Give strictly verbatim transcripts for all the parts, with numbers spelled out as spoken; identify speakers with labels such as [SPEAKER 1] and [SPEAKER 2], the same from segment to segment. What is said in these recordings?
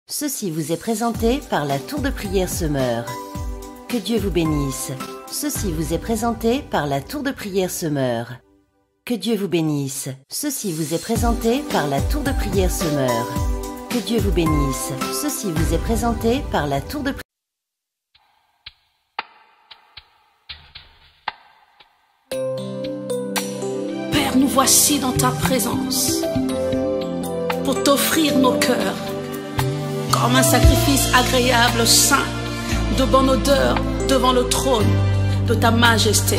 [SPEAKER 1] Ceci vous est présenté par la Tour de Prière Semeur. Que Dieu vous bénisse. Ceci vous est présenté par la Tour de Prière Semeur. Que Dieu vous bénisse. Ceci vous est présenté par la Tour de Prière Semeur. Que Dieu vous bénisse. Ceci vous est présenté par la Tour de Prière.
[SPEAKER 2] Père, nous voici dans ta présence pour t'offrir nos cœurs comme un sacrifice agréable, saint, de bonne odeur devant le trône de ta majesté.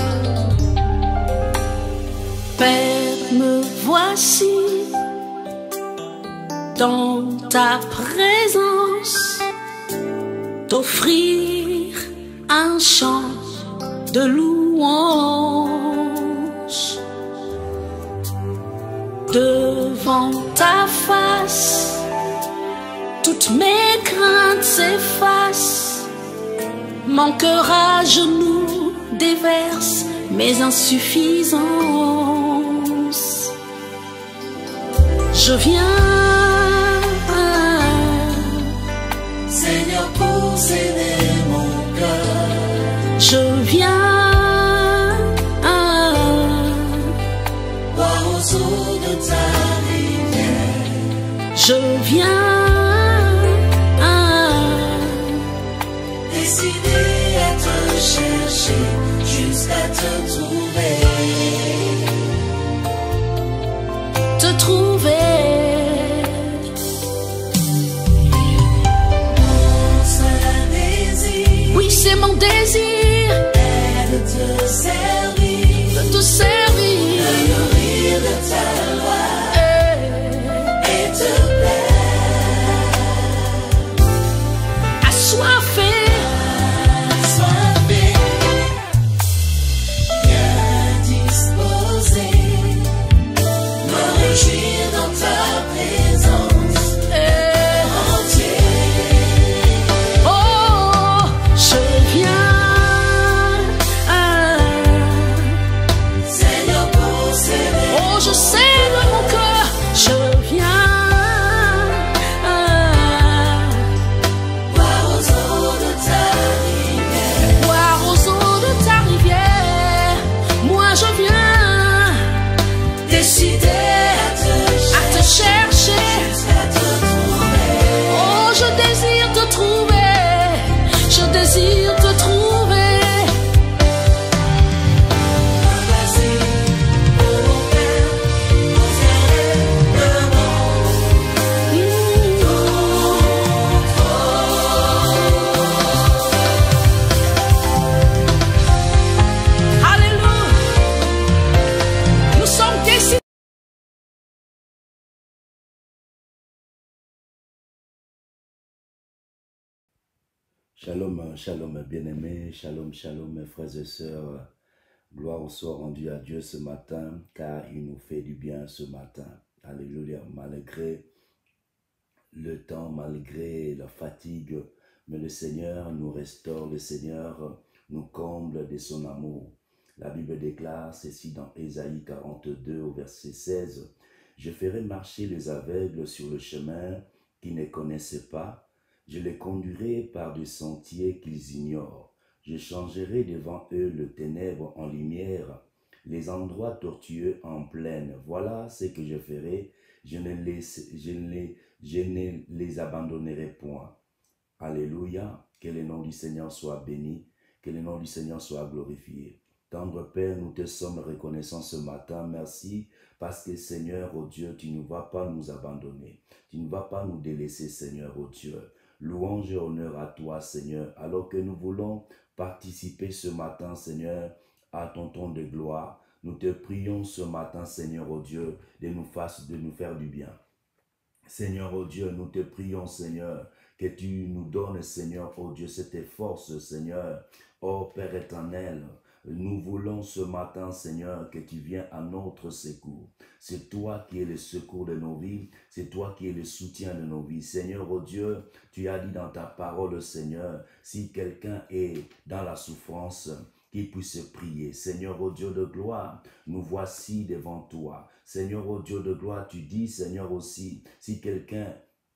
[SPEAKER 2] Père, me voici dans ta présence, t'offrir un chant de louange. Devant ta face, toutes mes craintes s'effacent, mon cœur à genoux déverse mes insuffisances. Je viens,
[SPEAKER 3] Seigneur, pour céder mon cœur.
[SPEAKER 2] je viens,
[SPEAKER 3] Boire aux eaux de ta rivière.
[SPEAKER 2] je viens,
[SPEAKER 3] Décidé à te chercher jusqu'à te trouver.
[SPEAKER 2] te trouver.
[SPEAKER 3] Mon seul désir
[SPEAKER 2] Oui, c'est mon désir
[SPEAKER 3] est de te servir,
[SPEAKER 2] de te servir.
[SPEAKER 3] de nourrir de ta loi
[SPEAKER 2] Eh,
[SPEAKER 3] et te plaire.
[SPEAKER 2] assoiffé,
[SPEAKER 3] Assoiffé, bien disposé, me réjouir dans ta présence
[SPEAKER 2] eh,
[SPEAKER 3] entier.
[SPEAKER 2] oh, je viens, ah,
[SPEAKER 3] Seigneur, pour céder
[SPEAKER 2] oh, je sais de mon cœur, je viens, ah,
[SPEAKER 3] boire aux eaux de ta rivière.
[SPEAKER 2] boire aux eaux de ta rivière. Moi je viens,
[SPEAKER 3] Décidé à te
[SPEAKER 2] à te chercher.
[SPEAKER 3] jusqu'à te trouver.
[SPEAKER 2] Oh, je désire te trouver, je désire te trouver.
[SPEAKER 3] Vas-y, pour mon Père, conserver le monde.
[SPEAKER 2] Alléluia. Nous sommes décidés.
[SPEAKER 4] Shalom, shalom, bien-aimés, shalom, shalom, mes frères et sœurs. Gloire soit rendue à Dieu ce matin, car il nous fait du bien ce matin. Alléluia, malgré le temps, malgré la fatigue, mais le Seigneur nous restaure, le Seigneur nous comble de son amour. La Bible déclare ceci dans Ésaïe quarante-deux au verset seize. « Je ferai marcher les aveugles sur le chemin qu'ils ne connaissaient pas. Je les conduirai par des sentiers qu'ils ignorent. Je changerai devant eux le ténèbre en lumière, les endroits tortueux en plaine. Voilà ce que je ferai. Je ne les, je ne les, je ne les abandonnerai point. » Alléluia. Que le nom du Seigneur soit béni. Que le nom du Seigneur soit glorifié. Tendre Père, nous te sommes reconnaissants ce matin. Merci parce que Seigneur, oh Dieu, tu ne vas pas nous abandonner. Tu ne vas pas nous délaisser, Seigneur, oh Dieu. Louange et honneur à toi, Seigneur, alors que nous voulons participer ce matin, Seigneur, à ton ton de gloire. Nous te prions ce matin, Seigneur, oh Dieu, de nous, fasse, de nous faire du bien. Seigneur, oh Dieu, nous te prions, Seigneur, que tu nous donnes, Seigneur, oh Dieu, cette force, Seigneur. Oh Père éternel, nous voulons ce matin, Seigneur, que tu viennes à notre secours. C'est toi qui es le secours de nos vies, c'est toi qui es le soutien de nos vies. Seigneur, oh Dieu, tu as dit dans ta parole, Seigneur, si quelqu'un est dans la souffrance, qu'il puisse prier. Seigneur, oh Dieu de gloire, nous voici devant toi. Seigneur, oh Dieu de gloire, tu dis, Seigneur aussi, si quelqu'un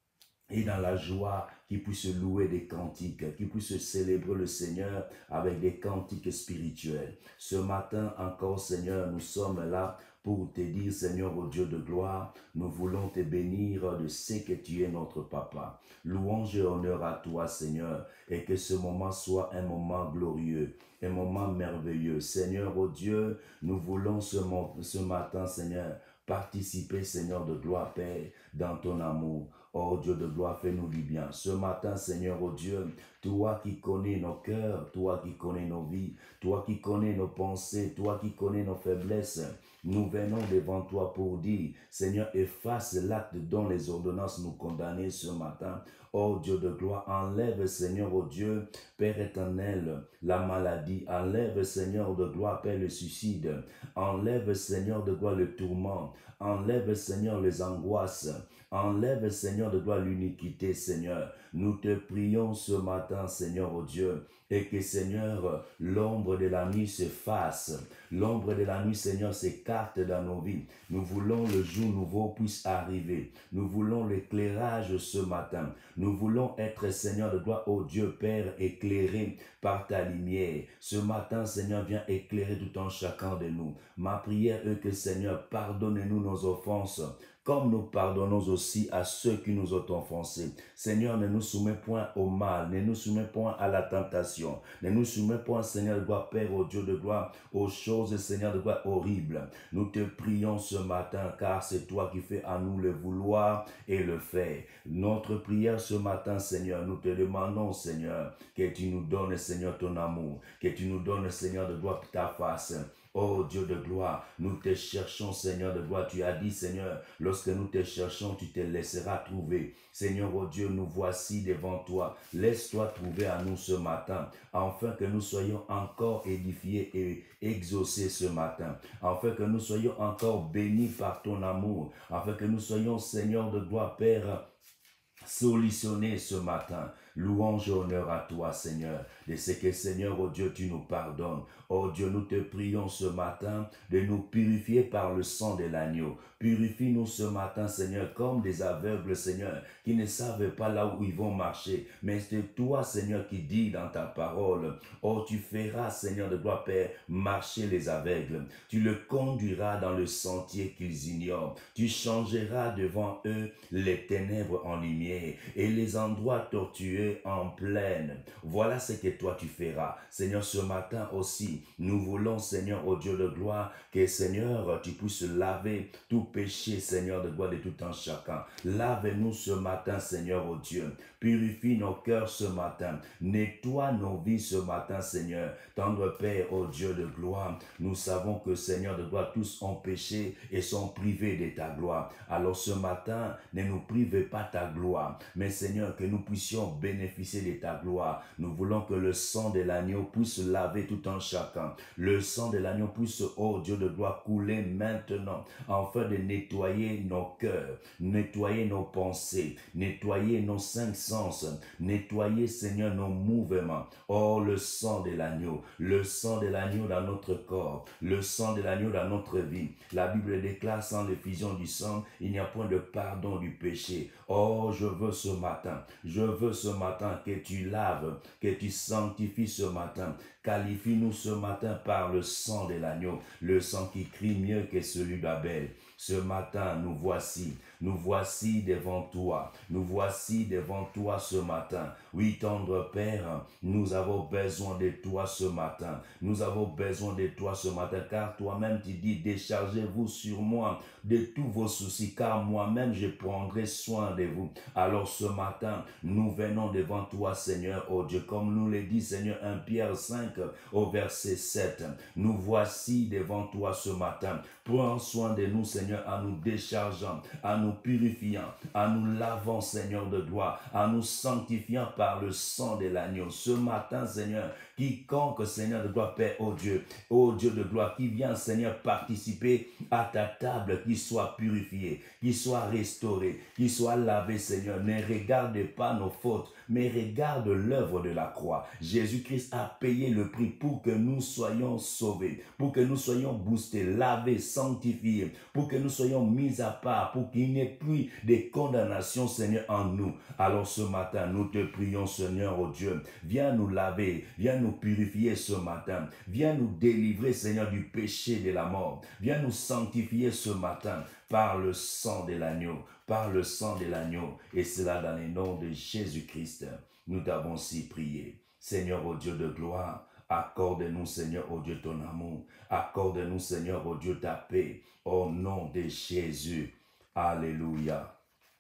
[SPEAKER 4] et dans la joie, qui puisse louer des cantiques, qui puisse célébrer le Seigneur avec des cantiques spirituels. Ce matin encore, Seigneur, nous sommes là pour te dire, Seigneur, au Dieu de gloire, nous voulons te bénir de ce que tu es notre Papa. Louange et honneur à toi, Seigneur, et que ce moment soit un moment glorieux, un moment merveilleux. Seigneur, oh Dieu, nous voulons ce, ce matin, Seigneur, participer, Seigneur de gloire, Père, dans ton amour. Oh Dieu de gloire, fais-nous du bien. Ce matin, Seigneur, oh Dieu, toi qui connais nos cœurs, toi qui connais nos vies, toi qui connais nos pensées, toi qui connais nos faiblesses, nous venons devant toi pour dire, Seigneur, efface l'acte dont les ordonnances nous condamnaient ce matin. Oh Dieu de gloire, enlève, Seigneur, oh Dieu, Père éternel, la maladie. Enlève, Seigneur de gloire, Père, le suicide. Enlève, Seigneur de gloire, le tourment. Enlève, Seigneur, les angoisses. Enlève, Seigneur de gloire, l'iniquité, Seigneur. Nous te prions ce matin, Seigneur, oh Dieu, et que, Seigneur, l'ombre de la nuit se fasse. L'ombre de la nuit, Seigneur, s'écarte dans nos vies. Nous voulons le jour nouveau puisse arriver. Nous voulons l'éclairage ce matin. Nous voulons être, Seigneur de gloire, ô Dieu Père, éclairé par ta lumière. Ce matin, Seigneur, viens éclairer tout en chacun de nous. Ma prière est que, Seigneur, pardonne-nous nos offenses, comme nous pardonnons aussi à ceux qui nous ont offensés. Seigneur, ne nous soumets point au mal, ne nous soumets point à la tentation, ne nous soumets point, Seigneur de gloire, Père, au Dieu de gloire, aux choses, Seigneur de gloire, horribles. Nous te prions ce matin, car c'est toi qui fais à nous le vouloir et le faire. Notre prière ce matin, Seigneur, nous te demandons, Seigneur, que tu nous donnes, Seigneur, ton amour, que tu nous donnes, Seigneur de gloire, ta face. Oh Dieu de gloire, nous te cherchons, Seigneur de gloire. Tu as dit, Seigneur, lorsque nous te cherchons, tu te laisseras trouver. Seigneur, oh Dieu, nous voici devant toi. Laisse-toi trouver à nous ce matin, afin que nous soyons encore édifiés et exaucés ce matin, afin que nous soyons encore bénis par ton amour, afin que nous soyons, Seigneur de gloire, Père, solutionnés ce matin. Louange et honneur à toi, Seigneur, de ce que, Seigneur, oh Dieu, tu nous pardonnes. Oh Dieu, nous te prions ce matin de nous purifier par le sang de l'agneau. Purifie-nous ce matin, Seigneur, comme des aveugles, Seigneur, qui ne savent pas là où ils vont marcher. Mais c'est toi, Seigneur, qui dis dans ta parole, oh, tu feras, Seigneur de gloire, Père, marcher les aveugles. Tu le conduiras dans le sentier qu'ils ignorent. Tu changeras devant eux les ténèbres en lumière et les endroits tortueux en plaine. Voilà ce que toi tu feras. Seigneur, ce matin aussi, nous voulons, Seigneur, au Dieu de gloire, que, Seigneur, tu puisses laver tout péché, Seigneur, de gloire de tout en chacun. Lave-nous ce matin, Seigneur, oh Dieu. Purifie nos cœurs ce matin. Nettoie nos vies ce matin, Seigneur. Tendre Père, oh Dieu de gloire, nous savons que, Seigneur de gloire, tous ont péché et sont privés de ta gloire. Alors ce matin, ne nous privez pas ta gloire, mais, Seigneur, que nous puissions bénéficier de ta gloire. Nous voulons que le sang de l'agneau puisse laver tout en chacun. Le sang de l'agneau puisse, oh Dieu de gloire, couler maintenant, afin de nettoyer nos cœurs, nettoyer nos pensées, nettoyer nos cinq sens, nettoyer, Seigneur, nos mouvements. Oh, le sang de l'agneau, le sang de l'agneau dans notre corps, le sang de l'agneau dans notre vie. La Bible déclare, sans l'effusion du sang, il n'y a point de pardon du péché. Oh, je veux ce matin, je veux ce matin que tu laves, que tu sanctifies ce matin. Qualifie-nous ce matin par le sang de l'agneau, le sang qui crie mieux que celui d'Abel. Ce matin, nous voici, nous voici devant toi, nous voici devant toi ce matin. Oui, tendre Père, nous avons besoin de toi ce matin, nous avons besoin de toi ce matin, car toi-même tu dis, déchargez-vous sur moi de tous vos soucis, car moi-même je prendrai soin de vous. Alors ce matin, nous venons devant toi, Seigneur, oh Dieu, comme nous le dit, Seigneur, un Pierre cinq, au verset sept. Nous voici devant toi ce matin. Prends soin de nous, Seigneur, en nous déchargeant, en nous purifiant, en nous lavant, Seigneur de gloire, en nous sanctifiant par le sang de l'agneau. Ce matin, Seigneur, quiconque, Seigneur de gloire, Père, oh Dieu, oh Dieu de gloire, qui vient, Seigneur, participer à ta table, qu'il soit purifié, qu'il soit restauré, qu'il soit lavé, Seigneur. Ne regarde pas nos fautes, mais regarde l'œuvre de la croix. Jésus-Christ a payé le prix pour que nous soyons sauvés, pour que nous soyons boostés, lavés, sanctifiés, pour que nous soyons mis à part, pour qu'il n'ait plus de condamnation, Seigneur, en nous. Alors ce matin, nous te prions, Seigneur, oh Dieu, viens nous laver, viens nous purifier ce matin, viens nous délivrer, Seigneur, du péché de la mort, viens nous sanctifier ce matin par le sang de l'agneau, par le sang de l'agneau, et cela dans le nom de Jésus-Christ. Nous t'avons si prié. Seigneur, oh Dieu de gloire, accorde-nous, Seigneur, oh Dieu, ton amour. Accorde-nous, Seigneur, oh Dieu, ta paix. Au nom de Jésus. Alléluia.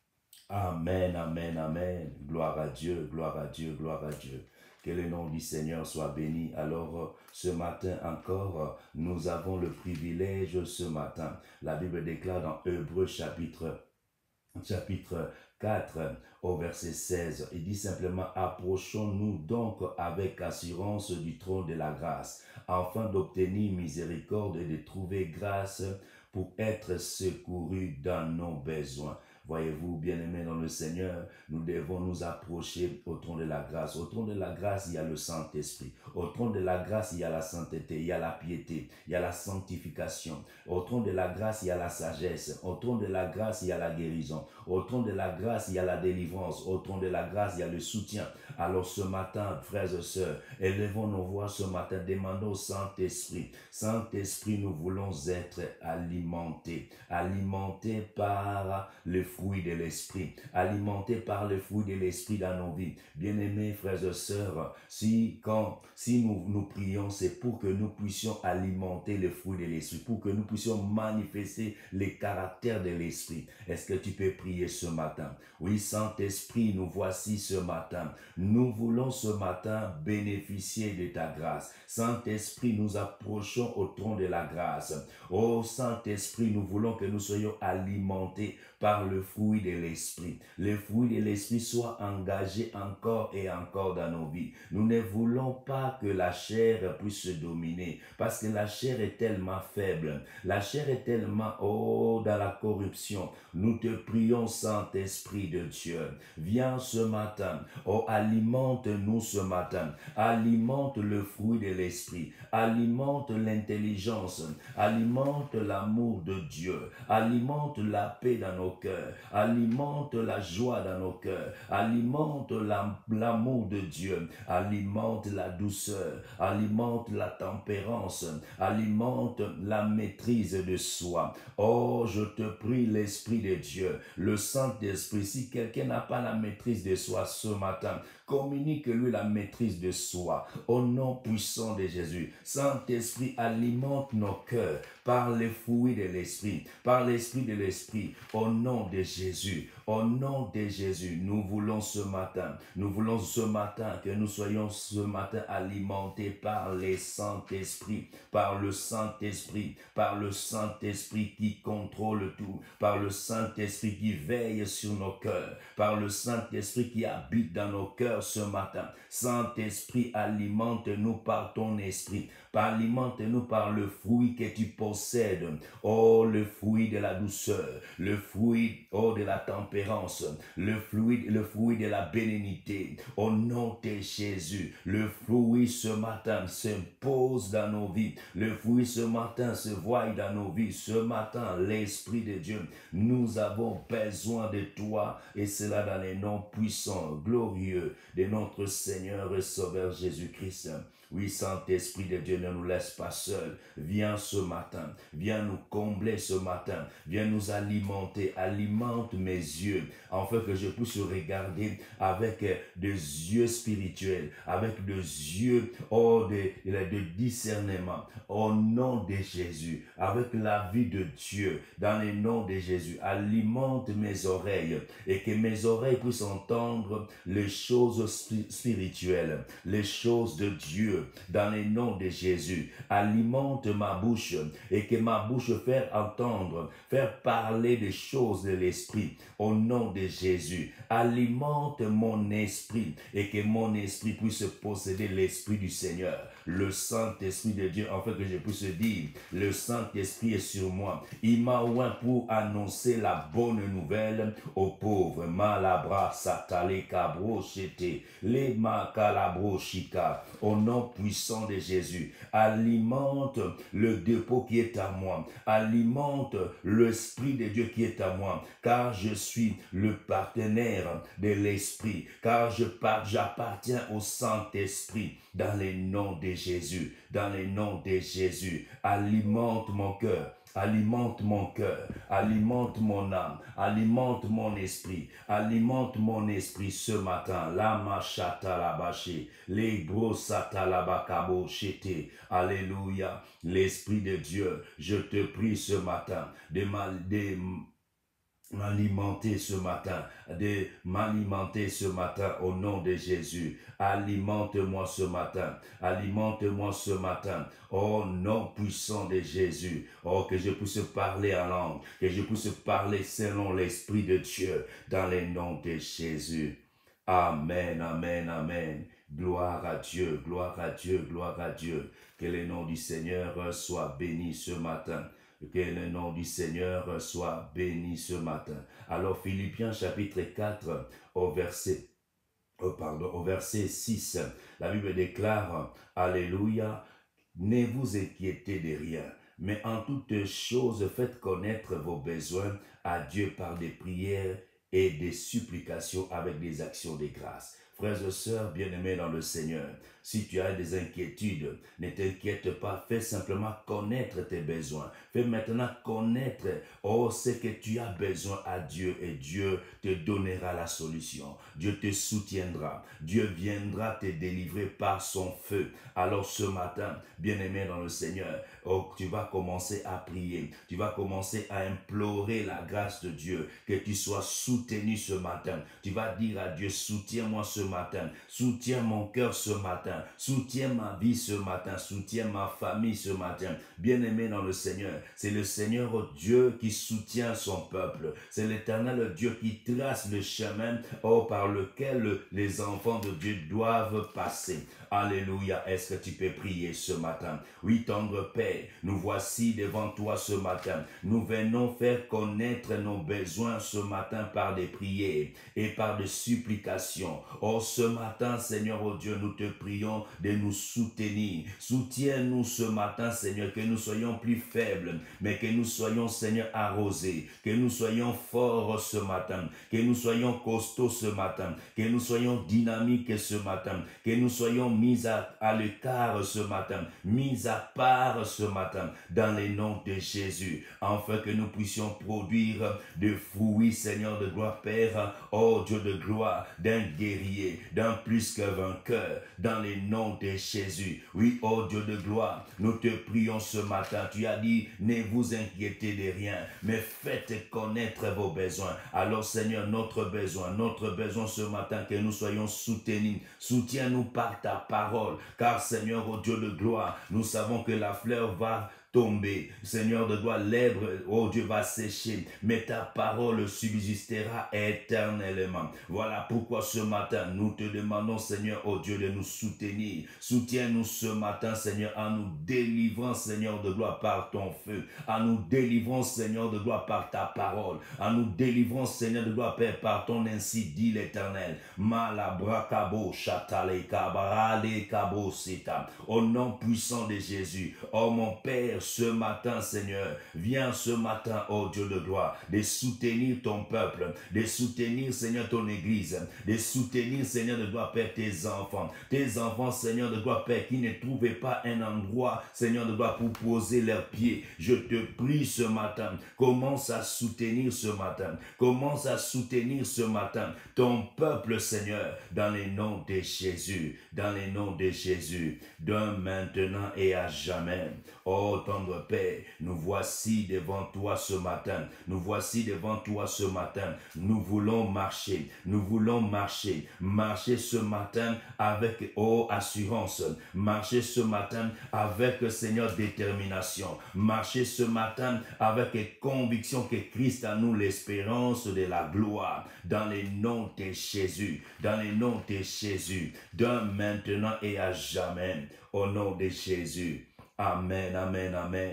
[SPEAKER 4] Amen, amen, amen. Gloire à Dieu, gloire à Dieu, gloire à Dieu. Que le nom du Seigneur soit béni. Alors, ce matin encore, nous avons le privilège ce matin. La Bible déclare dans Hébreux chapitre, chapitre quatre, au verset seize, il dit simplement « Approchons-nous donc avec assurance du trône de la grâce, afin d'obtenir miséricorde et de trouver grâce pour être secourus dans nos besoins. » Voyez-vous, bien-aimés dans le Seigneur, nous devons nous approcher au trône de la grâce. Au trône de la grâce, il y a le Saint-Esprit. Au trône de la grâce, il y a la sainteté, il y a la piété, il y a la sanctification. Au trône de la grâce, il y a la sagesse. Au trône de la grâce, il y a la guérison. Au trône de la grâce, il y a la délivrance. Au trône de la grâce, il y a le soutien. Alors ce matin, frères et sœurs, élevons nos voix ce matin, demandons au Saint-Esprit. Saint-Esprit, nous voulons être alimentés. Alimentés par le fruit de l'esprit, alimenté par le fruit de l'esprit dans nos vies. Bien-aimés frères et sœurs, si, quand, si nous, nous prions, c'est pour que nous puissions alimenter le fruit de l'esprit, pour que nous puissions manifester les caractères de l'esprit. Est-ce que tu peux prier ce matin? Oui, Saint-Esprit, nous voici ce matin. Nous voulons ce matin bénéficier de ta grâce. Saint-Esprit, nous approchons au trône de la grâce. Oh Saint-Esprit, nous voulons que nous soyons alimentés par le fruit de l'esprit. Le fruit de l'esprit soit engagé encore et encore dans nos vies. Nous ne voulons pas que la chair puisse se dominer, parce que la chair est tellement faible. La chair est tellement, oh, dans la corruption. Nous te prions, Saint-Esprit de Dieu. Viens ce matin, oh, alimente-nous ce matin. Alimente le fruit de l'esprit. Alimente l'intelligence. Alimente l'amour de Dieu. Alimente la paix dans nos cœurs, alimente la joie dans nos cœurs, alimente l'amour de Dieu, alimente la douceur, alimente la tempérance, alimente la maîtrise de soi. Oh, je te prie, l'Esprit de Dieu, le Saint-Esprit, si quelqu'un n'a pas la maîtrise de soi ce matin, communique-lui la maîtrise de soi, au nom puissant de Jésus. Saint-Esprit, alimente nos cœurs par les fruits de l'Esprit, par l'Esprit de l'Esprit, au nom de Jésus, au nom de Jésus. Nous voulons ce matin, nous voulons ce matin que nous soyons ce matin alimentés par les Saint-Esprit, par le Saint-Esprit, par le Saint-Esprit qui contrôle tout, par le Saint-Esprit qui veille sur nos cœurs, par le Saint-Esprit qui habite dans nos cœurs ce matin. Saint-Esprit, alimente-nous par ton esprit, alimente-nous par le fruit que tu possèdes. Oh, le fruit de la douceur, le fruit, oh, de la tempérance, le fruit, le fruit de la bénignité. Au nom de Jésus, le fruit ce matin se pose dans nos vies. Le fruit ce matin se voit dans nos vies. Ce matin, l'Esprit de Dieu, nous avons besoin de toi, et cela dans les noms puissants, glorieux de notre Seigneur et Sauveur Jésus-Christ. Oui, Saint-Esprit de Dieu, ne nous laisse pas seuls. Viens ce matin, viens nous combler ce matin, viens nous alimenter, alimente mes yeux, afin que je puisse regarder avec des yeux spirituels, avec des yeux, oh, de, de discernement, au nom de Jésus, avec la vie de Dieu, dans le nom de Jésus. Alimente mes oreilles, et que mes oreilles puissent entendre les choses spirituelles, les choses de Dieu, dans le nom de Jésus. Alimente ma bouche, et que ma bouche fasse entendre, faire parler des choses de l'esprit, au nom de Jésus. Alimente mon esprit, et que mon esprit puisse posséder l'esprit du Seigneur, le Saint-Esprit de Dieu, afin que je puisse dire, le Saint-Esprit est sur moi. Il m'a oint pour annoncer la bonne nouvelle aux pauvres. Malabra satale cabro chete, le macalabro chica. Au nom puissant de Jésus. Alimente le dépôt qui est à moi. Alimente l'Esprit de Dieu qui est à moi. Car je suis le partenaire de l'Esprit. Car je j'appartiens au Saint-Esprit. Dans le nom de Jésus. Dans le nom de Jésus. Alimente mon cœur. Alimente mon cœur, alimente mon âme, alimente mon esprit, alimente mon esprit ce matin. Lama chata la baché, les gros sata la bakabo chete. Alléluia. L'Esprit de Dieu, je te prie ce matin de mal de m'alimenter ce matin, de m'alimenter ce matin au nom de Jésus. Alimente-moi ce matin, alimente-moi ce matin, au nom puissant de Jésus. Oh, que je puisse parler en langue, que je puisse parler selon l'Esprit de Dieu, dans le nom de Jésus. Amen, amen, amen. Gloire à Dieu, gloire à Dieu, gloire à Dieu. Que le nom du Seigneur soit béni ce matin. Que le nom du Seigneur soit béni ce matin. Alors Philippiens chapitre quatre au verset, oh pardon, au verset six, la Bible déclare, Alléluia, ne vous inquiétez de rien, mais en toutes choses faites connaître vos besoins à Dieu par des prières et des supplications avec des actions de grâce. Frères et sœurs bien-aimés dans le Seigneur, si tu as des inquiétudes, ne t'inquiète pas, fais simplement connaître tes besoins. Fais maintenant connaître oh, ce que tu as besoin à Dieu et Dieu te donnera la solution. Dieu te soutiendra. Dieu viendra te délivrer par son feu. Alors ce matin, bien-aimé dans le Seigneur, oh, tu vas commencer à prier. Tu vas commencer à implorer la grâce de Dieu, que tu sois soutenu ce matin. Tu vas dire à Dieu, soutiens-moi ce matin, soutiens mon cœur ce matin, soutiens ma vie ce matin, soutiens ma famille ce matin. Bien-aimé dans le Seigneur, c'est le Seigneur Dieu qui soutient son peuple. C'est l'Éternel Dieu qui trace le chemin oh, par lequel les enfants de Dieu doivent passer. Alléluia. Est-ce que tu peux prier ce matin? Oui, tendre Père, nous voici devant toi ce matin. Nous venons faire connaître nos besoins ce matin par des prières et par des supplications. Oh, ce matin, Seigneur, oh Dieu, nous te prions de nous soutenir. Soutiens-nous ce matin, Seigneur, que nous soyons plus faibles, mais que nous soyons, Seigneur, arrosés, que nous soyons forts ce matin, que nous soyons costauds ce matin, que nous soyons dynamiques ce matin, que nous soyons mis à, à l'écart ce matin, mis à part ce matin, dans le nom de Jésus, afin que nous puissions produire des fruits, Seigneur de gloire, Père, oh Dieu de gloire, d'un guerrier, d'un plus que vainqueur, dans le nom de Jésus. Oui, oh Dieu de gloire, nous te prions ce matin. Tu as dit, ne vous inquiétez de rien, mais faites connaître vos besoins. Alors Seigneur, notre besoin, notre besoin ce matin, que nous soyons soutenus. Soutiens-nous par ta parole, car Seigneur, oh Dieu de gloire, nous savons que la fleur va tomber. Seigneur de gloire, l'herbe, oh Dieu, va sécher, mais ta parole subsistera éternellement. Voilà pourquoi ce matin, nous te demandons, Seigneur, oh Dieu, de nous soutenir. Soutiens-nous ce matin, Seigneur, en nous délivrant, Seigneur de gloire, par ton feu, en nous délivrant, Seigneur de gloire, par ta parole, en nous délivrant, Seigneur de gloire, Père, par ton ainsi dit l'Éternel. Malabrakabo, chatale, kabarale, kabo, seta. Au nom puissant de Jésus, oh mon Père, ce matin, Seigneur, viens ce matin, oh Dieu de gloire, de soutenir ton peuple, de soutenir, Seigneur, ton église, de soutenir, Seigneur de gloire, Père, tes enfants, tes enfants, Seigneur de gloire, Père, qui ne trouvaient pas un endroit, Seigneur de gloire, pour poser leurs pieds. Je te prie ce matin, commence à soutenir ce matin, commence à soutenir ce matin ton peuple, Seigneur, dans les noms de Jésus, dans les noms de Jésus, d'un maintenant et à jamais. Oh, tendre Père, nous voici devant toi ce matin. Nous voici devant toi ce matin. Nous voulons marcher. Nous voulons marcher. Marcher ce matin avec, oh, assurance. Marcher ce matin avec, Seigneur, détermination. Marcher ce matin avec conviction que Christ a nous l'espérance de la gloire. Dans les noms de Jésus. Dans les noms de Jésus. D'un maintenant et à jamais. Au nom de Jésus. Amen, amen, amen.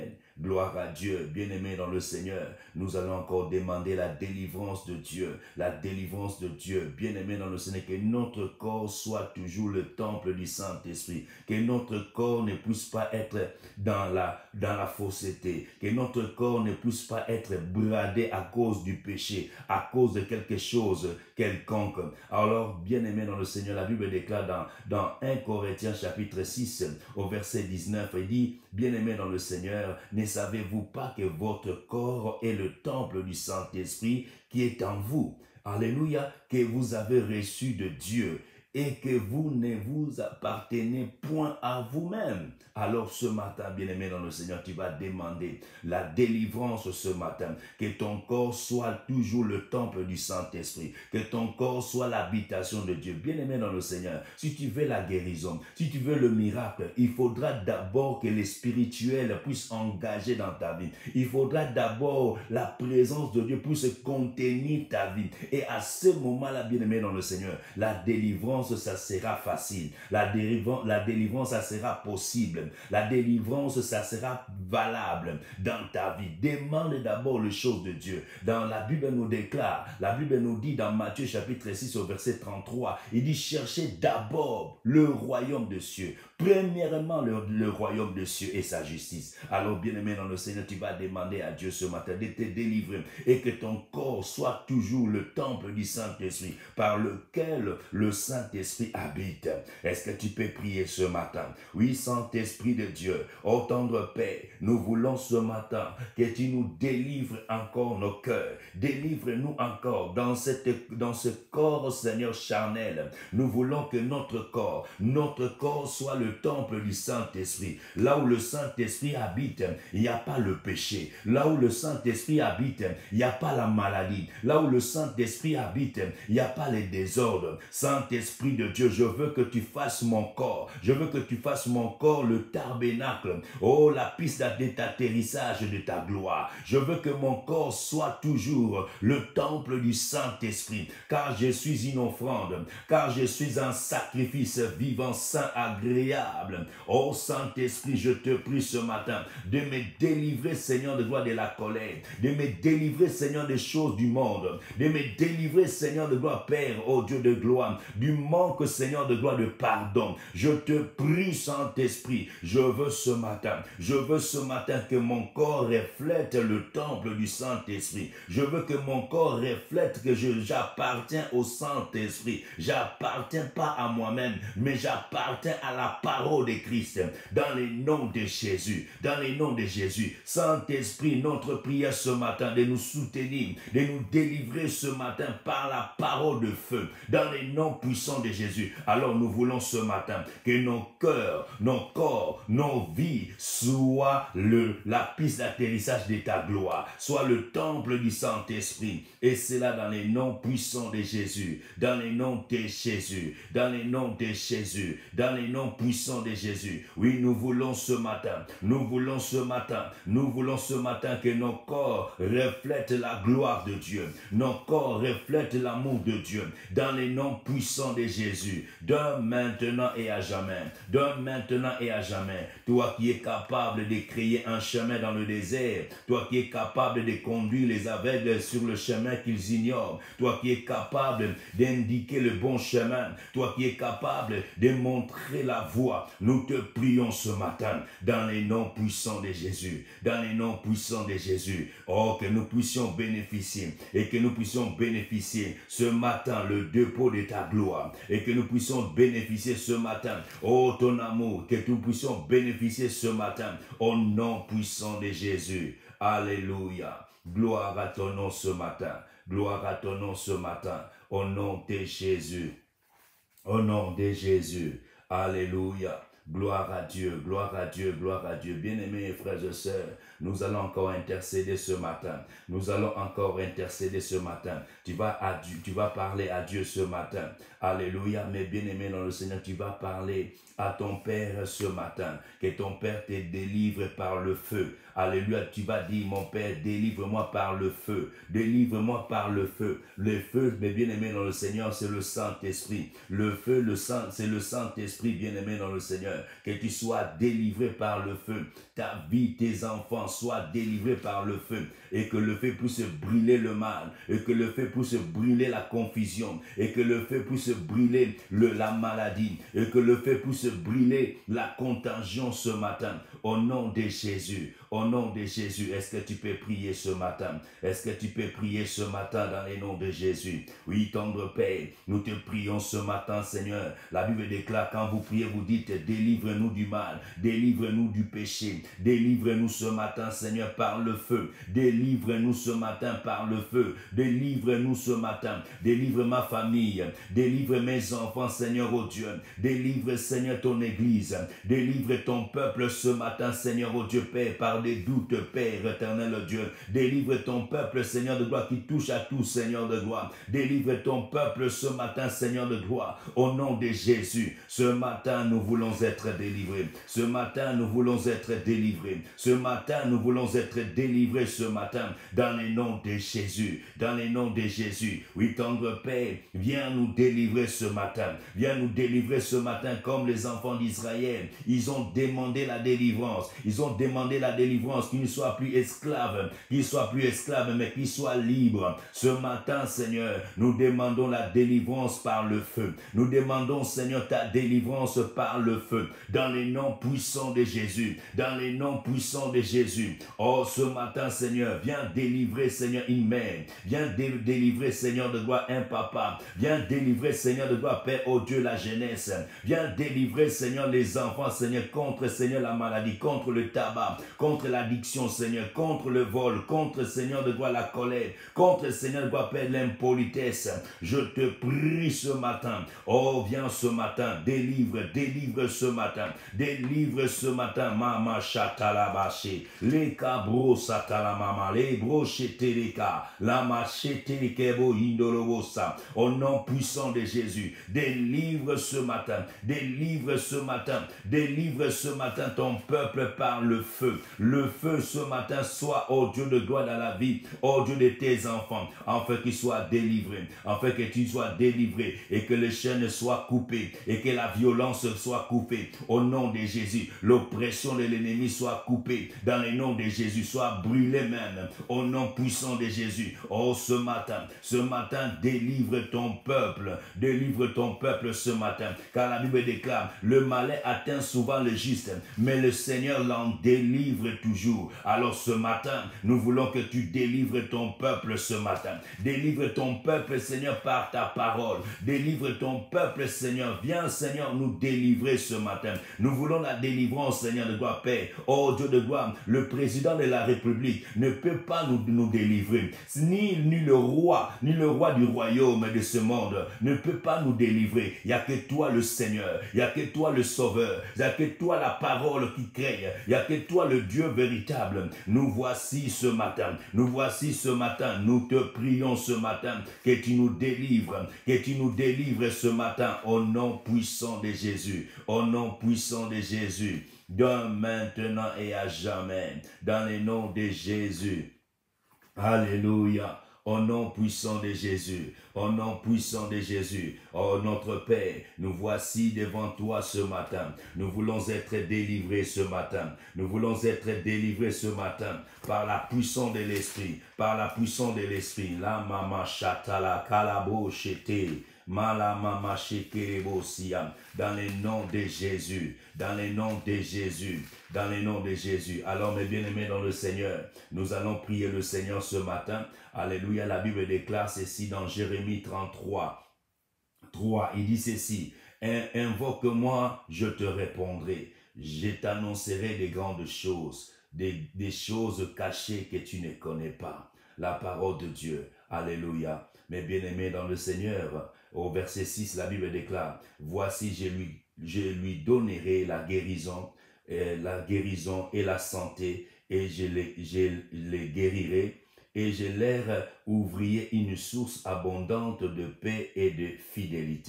[SPEAKER 4] Gloire à Dieu, bien-aimé dans le Seigneur. Nous allons encore demander la délivrance de Dieu. La délivrance de Dieu, bien-aimé dans le Seigneur. Que notre corps soit toujours le temple du Saint-Esprit. Que notre corps ne puisse pas être dans la, dans la fausseté. Que notre corps ne puisse pas être bradé à cause du péché, à cause de quelque chose quelconque. Alors, bien-aimé dans le Seigneur, la Bible déclare dans, dans un Corinthiens chapitre six, au verset dix-neuf, il dit, bien-aimé dans le Seigneur, ne savez-vous pas que votre corps est le temple du Saint-Esprit qui est en vous? Alléluia, que vous avez reçu de Dieu et que vous ne vous appartenez point à vous-même. Alors ce matin, bien-aimé dans le Seigneur, tu vas demander la délivrance ce matin. Que ton corps soit toujours le temple du Saint-Esprit. Que ton corps soit l'habitation de Dieu. Bien-aimé dans le Seigneur, si tu veux la guérison, si tu veux le miracle, il faudra d'abord que le spirituel puisse engager dans ta vie. Il faudra d'abord la présence de Dieu puisse contenir ta vie. Et à ce moment-là, bien-aimé dans le Seigneur, la délivrance, ça sera facile. La délivrance, la délivrance, ça sera possible. La délivrance, ça sera valable dans ta vie. Demande d'abord les choses de Dieu. Dans la Bible nous déclare, la Bible nous dit dans Matthieu chapitre six au verset trente-trois, il dit cherchez d'abord le royaume de cieux. Premièrement, le, le royaume de cieux et sa justice. Alors, bien-aimé dans le Seigneur, tu vas demander à Dieu ce matin de te délivrer et que ton corps soit toujours le temple du Saint-Esprit par lequel le Saint-Esprit habite. Est-ce que tu peux prier ce matin? Oui, Saint-Esprit de Dieu, ô tendre Père, nous voulons ce matin que tu nous délivres encore nos cœurs. Délivre-nous encore dans, cette, dans ce corps, Seigneur, charnel. Nous voulons que notre corps, notre corps soit le temple du Saint-Esprit. Là où le Saint-Esprit habite, il n'y a pas le péché. Là où le Saint-Esprit habite, il n'y a pas la maladie. Là où le Saint-Esprit habite, il n'y a pas les désordres. Saint-Esprit de Dieu, je veux que tu fasses mon corps. Je veux que tu fasses mon corps le tabernacle. Oh, la piste d'atterrissage de ta gloire. Je veux que mon corps soit toujours le temple du Saint-Esprit. Car je suis une offrande. Car je suis un sacrifice vivant, saint, agréable. Oh Saint-Esprit, je te prie ce matin de me délivrer, Seigneur, de gloire de la colère, de me délivrer, Seigneur, des choses du monde, de me délivrer, Seigneur, de gloire, Père, oh Dieu de gloire, du manque, Seigneur, de gloire, de pardon. Je te prie, Saint-Esprit, je veux ce matin, je veux ce matin que mon corps reflète le temple du Saint-Esprit. Je veux que mon corps reflète que j'appartiens au Saint-Esprit. J'appartiens pas à moi-même, mais j'appartiens à la parole de Christ, dans le nom de Jésus, dans le nom de Jésus. Saint-Esprit, notre prière ce matin, de nous soutenir, de nous délivrer ce matin par la parole de feu, dans le nom puissant de Jésus. Alors nous voulons ce matin que nos cœurs, nos corps, nos vies soient le, la piste d'atterrissage de ta gloire, soit le temple du Saint-Esprit. Et c'est là dans le nom puissant de Jésus, dans le nom de Jésus, dans le nom de Jésus, dans le nom puissant de Jésus. Oui, nous voulons ce matin, nous voulons ce matin, nous voulons ce matin que nos corps reflètent la gloire de Dieu, nos corps reflètent l'amour de Dieu, dans les noms puissants de Jésus, de maintenant et à jamais, de maintenant et à jamais. Toi qui es capable de créer un chemin dans le désert, toi qui es capable de conduire les aveugles sur le chemin qu'ils ignorent, toi qui es capable d'indiquer le bon chemin, toi qui es capable de montrer la voie, nous te prions ce matin dans les noms puissants de Jésus, dans les noms puissants de Jésus. Oh, que nous puissions bénéficier et que nous puissions bénéficier ce matin le dépôt de ta gloire et que nous puissions bénéficier ce matin, oh ton amour, que nous puissions bénéficier ce matin au nom puissant de Jésus. Alléluia. Gloire à ton nom ce matin. Gloire à ton nom ce matin. Au nom de Jésus. Au nom de Jésus. Alléluia. Gloire à Dieu, gloire à Dieu, gloire à Dieu. Bien-aimés frères et sœurs, nous allons encore intercéder ce matin. Nous allons encore intercéder ce matin. Tu vas, à Dieu, tu vas parler à Dieu ce matin. Alléluia. Mais bien-aimé dans le Seigneur, tu vas parler à ton Père ce matin. Que ton Père te délivre par le feu. Alléluia. Tu vas dire, mon Père, délivre-moi par le feu. Délivre-moi par le feu. Le feu, mais bien-aimé dans le Seigneur, c'est le Saint-Esprit. Le feu, le Saint, c'est le Saint-Esprit, bien-aimé dans le Seigneur. Seigneur, que tu sois délivré par le feu. Ta vie, tes enfants soient délivrés par le feu. Et que le feu puisse brûler le mal. Et que le feu puisse brûler la confusion. Et que le feu puisse brûler le, la maladie. Et que le feu puisse brûler la contagion ce matin. Au nom de Jésus. Au nom de Jésus. Est-ce que tu peux prier ce matin? Est-ce que tu peux prier ce matin dans les noms de Jésus? Oui, tendre Père, nous te prions ce matin, Seigneur. La Bible déclare, quand vous priez, vous dites, délivre-nous du mal, délivre-nous du péché, délivre-nous ce matin, Seigneur, par le feu, délivre-nous ce matin par le feu, délivre-nous ce matin, délivre ma famille, délivre mes enfants, Seigneur, oh Dieu, délivre, Seigneur, ton Église, délivre ton peuple ce matin, Seigneur, oh Dieu, Père, par des doutes, Père, éternel Dieu, délivre ton peuple, Seigneur de gloire, qui touche à tout, Seigneur de gloire, délivre ton peuple ce matin, Seigneur de gloire, au nom de Jésus. Ce matin, nous voulons être délivrés. Ce matin, nous voulons être délivrés. Ce matin, nous voulons être délivrés ce matin, dans les noms de Jésus. Dans les noms de Jésus. Oui, tendre Père, viens nous délivrer ce matin. Viens nous délivrer ce matin, comme les enfants d'Israël. Ils ont demandé la délivrance. Ils ont demandé la délivrance, qu'ils ne soient plus esclaves, qu'ils soient plus esclaves, mais qu'ils soient libres. Ce matin, Seigneur, nous demandons la délivrance par le feu. Nous demandons, Seigneur, ta délivrance par le feu. Dans les noms puissants de Jésus. Dans les noms puissants de Jésus. Oh, ce matin, Seigneur, viens délivrer, Seigneur, une mère. Viens dé délivrer, Seigneur de gloire, un papa. Viens délivrer, Seigneur de gloire, Père, oh Dieu, la jeunesse. Viens délivrer, Seigneur, les enfants, Seigneur, contre, Seigneur, la maladie, contre le tabac, contre l'addiction, Seigneur, contre le vol, contre, Seigneur de gloire, la colère, contre, Seigneur de gloire, Père, l'impolitesse. Je te prie ce matin. Oh, viens ce matin, délivre, délivre ce matin, délivre ce matin, mama chatalabaché, les cabros satalamama, les brocheteleka, la machetelekebo indolobosa, au nom puissant de Jésus, délivre ce matin, délivre ce matin, délivre ce matin ton peuple par le feu. Le feu ce matin soit, oh Dieu de gloire, dans la vie, oh Dieu de tes enfants, afin qu'ils soient délivrés, afin que tu sois délivré et que les chaînes soient coupées et que la violence soit coupée au nom de Jésus. L'oppression de l'ennemi soit coupée dans le nom de Jésus, soit brûlée même au nom puissant de Jésus. Oh, ce matin, ce matin, délivre ton peuple, délivre ton peuple ce matin, car la Bible déclare, le malin atteint souvent le juste, mais le Seigneur l'en délivre toujours. Alors ce matin, nous voulons que tu délivres ton peuple ce matin. Délivre ton peuple, Seigneur, par ta parole. Délivre ton peuple, Seigneur. Viens, Seigneur, nous délivrer ce matin. Nous voulons la délivrance, Seigneur de gloire, Père. Oh Dieu de gloire, le président de la République ne peut pas nous, nous délivrer. Ni, ni le roi, ni le roi du royaume de ce monde ne peut pas nous délivrer. Il n'y a que toi le Seigneur. Il n'y a que toi le Sauveur. Il n'y a que toi la parole qui crée. Il n'y a que toi le Dieu véritable. Nous voici ce matin. Nous voici ce matin. Nous te prions ce matin que tu nous délivres. Que tu nous délivres ce matin au nom puissant de Jésus. Au nom puissant de Jésus. De maintenant et à jamais. Dans le nom de Jésus. Alléluia. Au nom puissant de Jésus, au nom puissant de Jésus, oh notre Père, nous voici devant toi ce matin. Nous voulons être délivrés ce matin. Nous voulons être délivrés ce matin par la puissance de l'Esprit, par la puissance de l'Esprit. La mama chatala kalabo chete. Dans le nom de Jésus, dans le nom de Jésus, dans le nom de Jésus. Alors mes bien-aimés dans le Seigneur, nous allons prier le Seigneur ce matin. Alléluia, la Bible déclare ceci dans Jérémie trente-trois, trois. Il dit ceci, invoque-moi, je te répondrai. Je t'annoncerai des grandes choses, des, des choses cachées que tu ne connais pas. La parole de Dieu. Alléluia. Mes bien-aimés dans le Seigneur, au verset six, la Bible déclare, voici, je lui, je lui donnerai la guérison, et la guérison et la santé, et je les, je les guérirai, et je leur ouvrirai une source abondante de paix et de fidélité.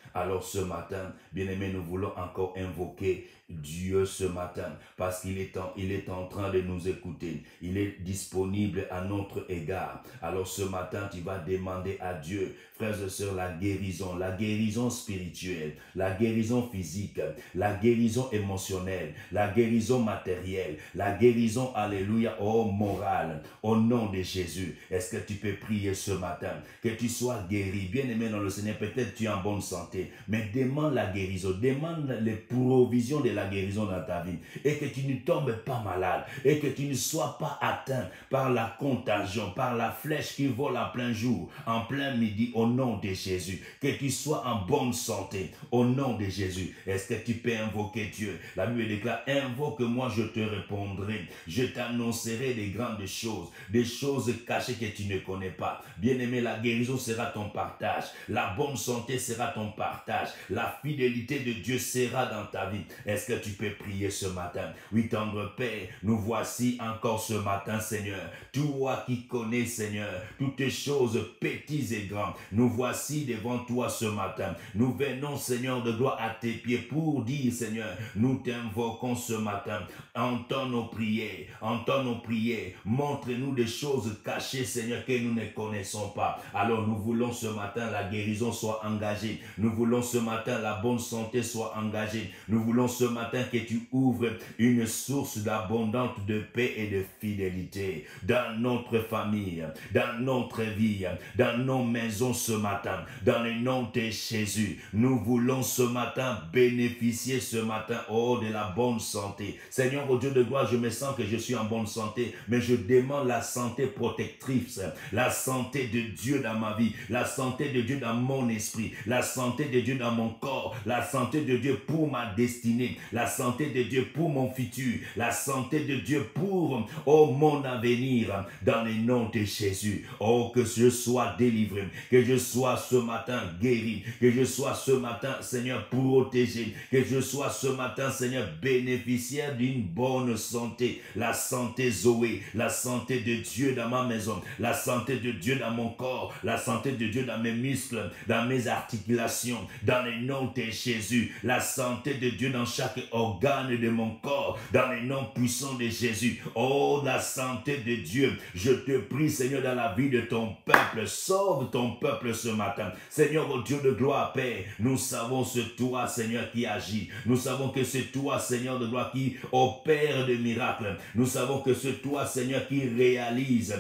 [SPEAKER 4] Alors ce matin, bien-aimés, nous voulons encore invoquer Dieu ce matin, parce qu'il est, en, il est en train de nous écouter. Il est disponible à notre égard. Alors ce matin, tu vas demander à Dieu, frères et sœurs, la guérison, la guérison spirituelle, la guérison physique, la guérison émotionnelle, la guérison matérielle, la guérison, alléluia, oh, morale, au nom de Jésus. Est-ce que tu peux prier ce matin, que tu sois guéri, bien-aimé dans le Seigneur? Peut-être tu es en bonne santé, mais demande la guérison, demande les provisions de la la guérison dans ta vie, et que tu ne tombes pas malade, et que tu ne sois pas atteint par la contagion, par la flèche qui vole en plein jour, en plein midi, au nom de Jésus. Que tu sois en bonne santé, au nom de Jésus. Est-ce que tu peux invoquer Dieu? La Bible déclare, invoque-moi, je te répondrai, je t'annoncerai des grandes choses, des choses cachées que tu ne connais pas. Bien-aimé, la guérison sera ton partage, la bonne santé sera ton partage, la fidélité de Dieu sera dans ta vie. Est-ce que tu peux prier ce matin? Oui, tendre Père, nous voici encore ce matin, Seigneur. Toi qui connais, Seigneur, toutes les choses petites et grandes, nous voici devant toi ce matin. Nous venons, Seigneur, de gloire à tes pieds pour dire, Seigneur, nous t'invoquons ce matin. Entends nos prières, entends nos prières. Montre-nous des choses cachées, Seigneur, que nous ne connaissons pas. Alors nous voulons ce matin la guérison soit engagée. Nous voulons ce matin la bonne santé soit engagée. Nous voulons ce matin que tu ouvres une source d'abondante de paix et de fidélité dans notre famille, dans notre vie, dans nos maisons ce matin, dans le nom de Jésus. Nous voulons ce matin bénéficier ce matin, oh, de la bonne santé. Seigneur, au Dieu de gloire, je me sens que je suis en bonne santé, mais je demande la santé protectrice, la santé de Dieu dans ma vie, la santé de Dieu dans mon esprit, la santé de Dieu dans mon corps, la santé de Dieu pour ma destinée, la santé de Dieu pour mon futur, la santé de Dieu pour, oh, mon avenir, dans le nom de Jésus. Oh, que je sois délivré, que je sois ce matin guéri, que je sois ce matin, Seigneur, protégé, que je sois ce matin, Seigneur, bénéficiaire d'une bonne santé, la santé Zoé, la santé de Dieu dans ma maison, la santé de Dieu dans mon corps, la santé de Dieu dans mes muscles, dans mes articulations, dans le nom de Jésus, la santé de Dieu dans chaque organe de mon corps, dans le nom puissant de Jésus. Oh, la santé de Dieu, je te prie, Seigneur, dans la vie de ton peuple, sauve ton peuple ce matin. Seigneur, oh Dieu de gloire, Père, nous savons c'est toi, Seigneur, qui agit. Nous savons que c'est toi, Seigneur de gloire, qui opère des miracles. Nous savons que c'est toi, Seigneur, qui réalise,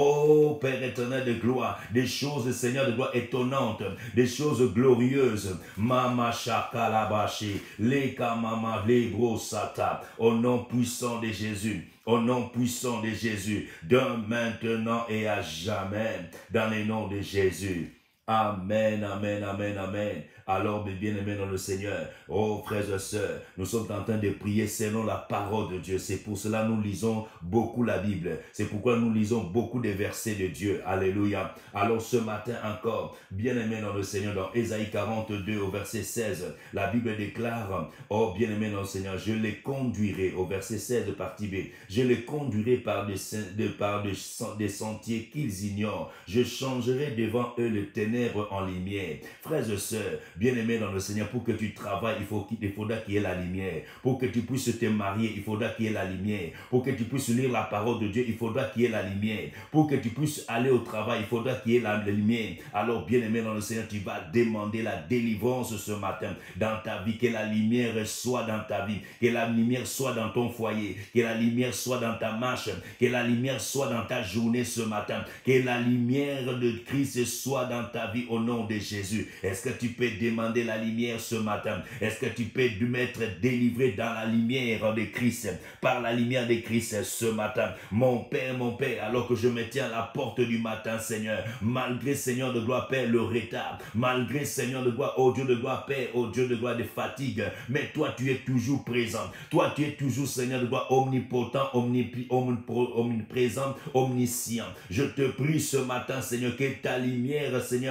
[SPEAKER 4] oh Père éternel de gloire, des choses, Seigneur de gloire, étonnantes, des choses glorieuses. Mama Shakalabashi, Leka Mama Lebro Sata, au nom puissant de Jésus. Au nom puissant de Jésus, de maintenant et à jamais, dans le nom de Jésus. Amen, amen, amen, amen. Alors, mes bien-aimés dans le Seigneur, oh frères et sœurs, nous sommes en train de prier selon la parole de Dieu. C'est pour cela que nous lisons beaucoup la Bible. C'est pourquoi nous lisons beaucoup de versets de Dieu. Alléluia. Alors ce matin encore, bien-aimés dans le Seigneur, dans Ésaïe quarante-deux au verset seize, la Bible déclare, oh bien-aimés dans le Seigneur, je les conduirai, au verset seize, partie B, je les conduirai par des, de, par des, des sentiers qu'ils ignorent. Je changerai devant eux les ténèbres en lumière. Frères et sœurs, bien-aimé dans le Seigneur, pour que tu travailles, il, faut, il faudra qu'il y ait la lumière. Pour que tu puisses te marier, il faudra qu'il y ait la lumière. Pour que tu puisses lire la parole de Dieu, il faudra qu'il y ait la lumière. Pour que tu puisses aller au travail, il faudra qu'il y ait la, la lumière. Alors, bien-aimé dans le Seigneur, tu vas demander la délivrance ce matin dans ta vie. Que la lumière soit dans ta vie. Que la lumière soit dans ton foyer. Que la lumière soit dans ta marche. Que la lumière soit dans ta journée ce matin. Que la lumière de Christ soit dans ta vie au nom de Jésus. Est-ce que tu peux demander la lumière ce matin? Est-ce que tu peux m'être délivré dans la lumière de Christ, par la lumière de Christ ce matin? Mon Père, mon Père, alors que je me tiens à la porte du matin, Seigneur, malgré, Seigneur de gloire, Père, le retard, malgré, Seigneur de gloire, oh Dieu de gloire, Père, oh Dieu de gloire, de fatigue, mais toi, tu es toujours présent. Toi, tu es toujours, Seigneur de gloire, omnipotent, omniprésent, omniscient. Je te prie ce matin, Seigneur, que ta lumière, Seigneur,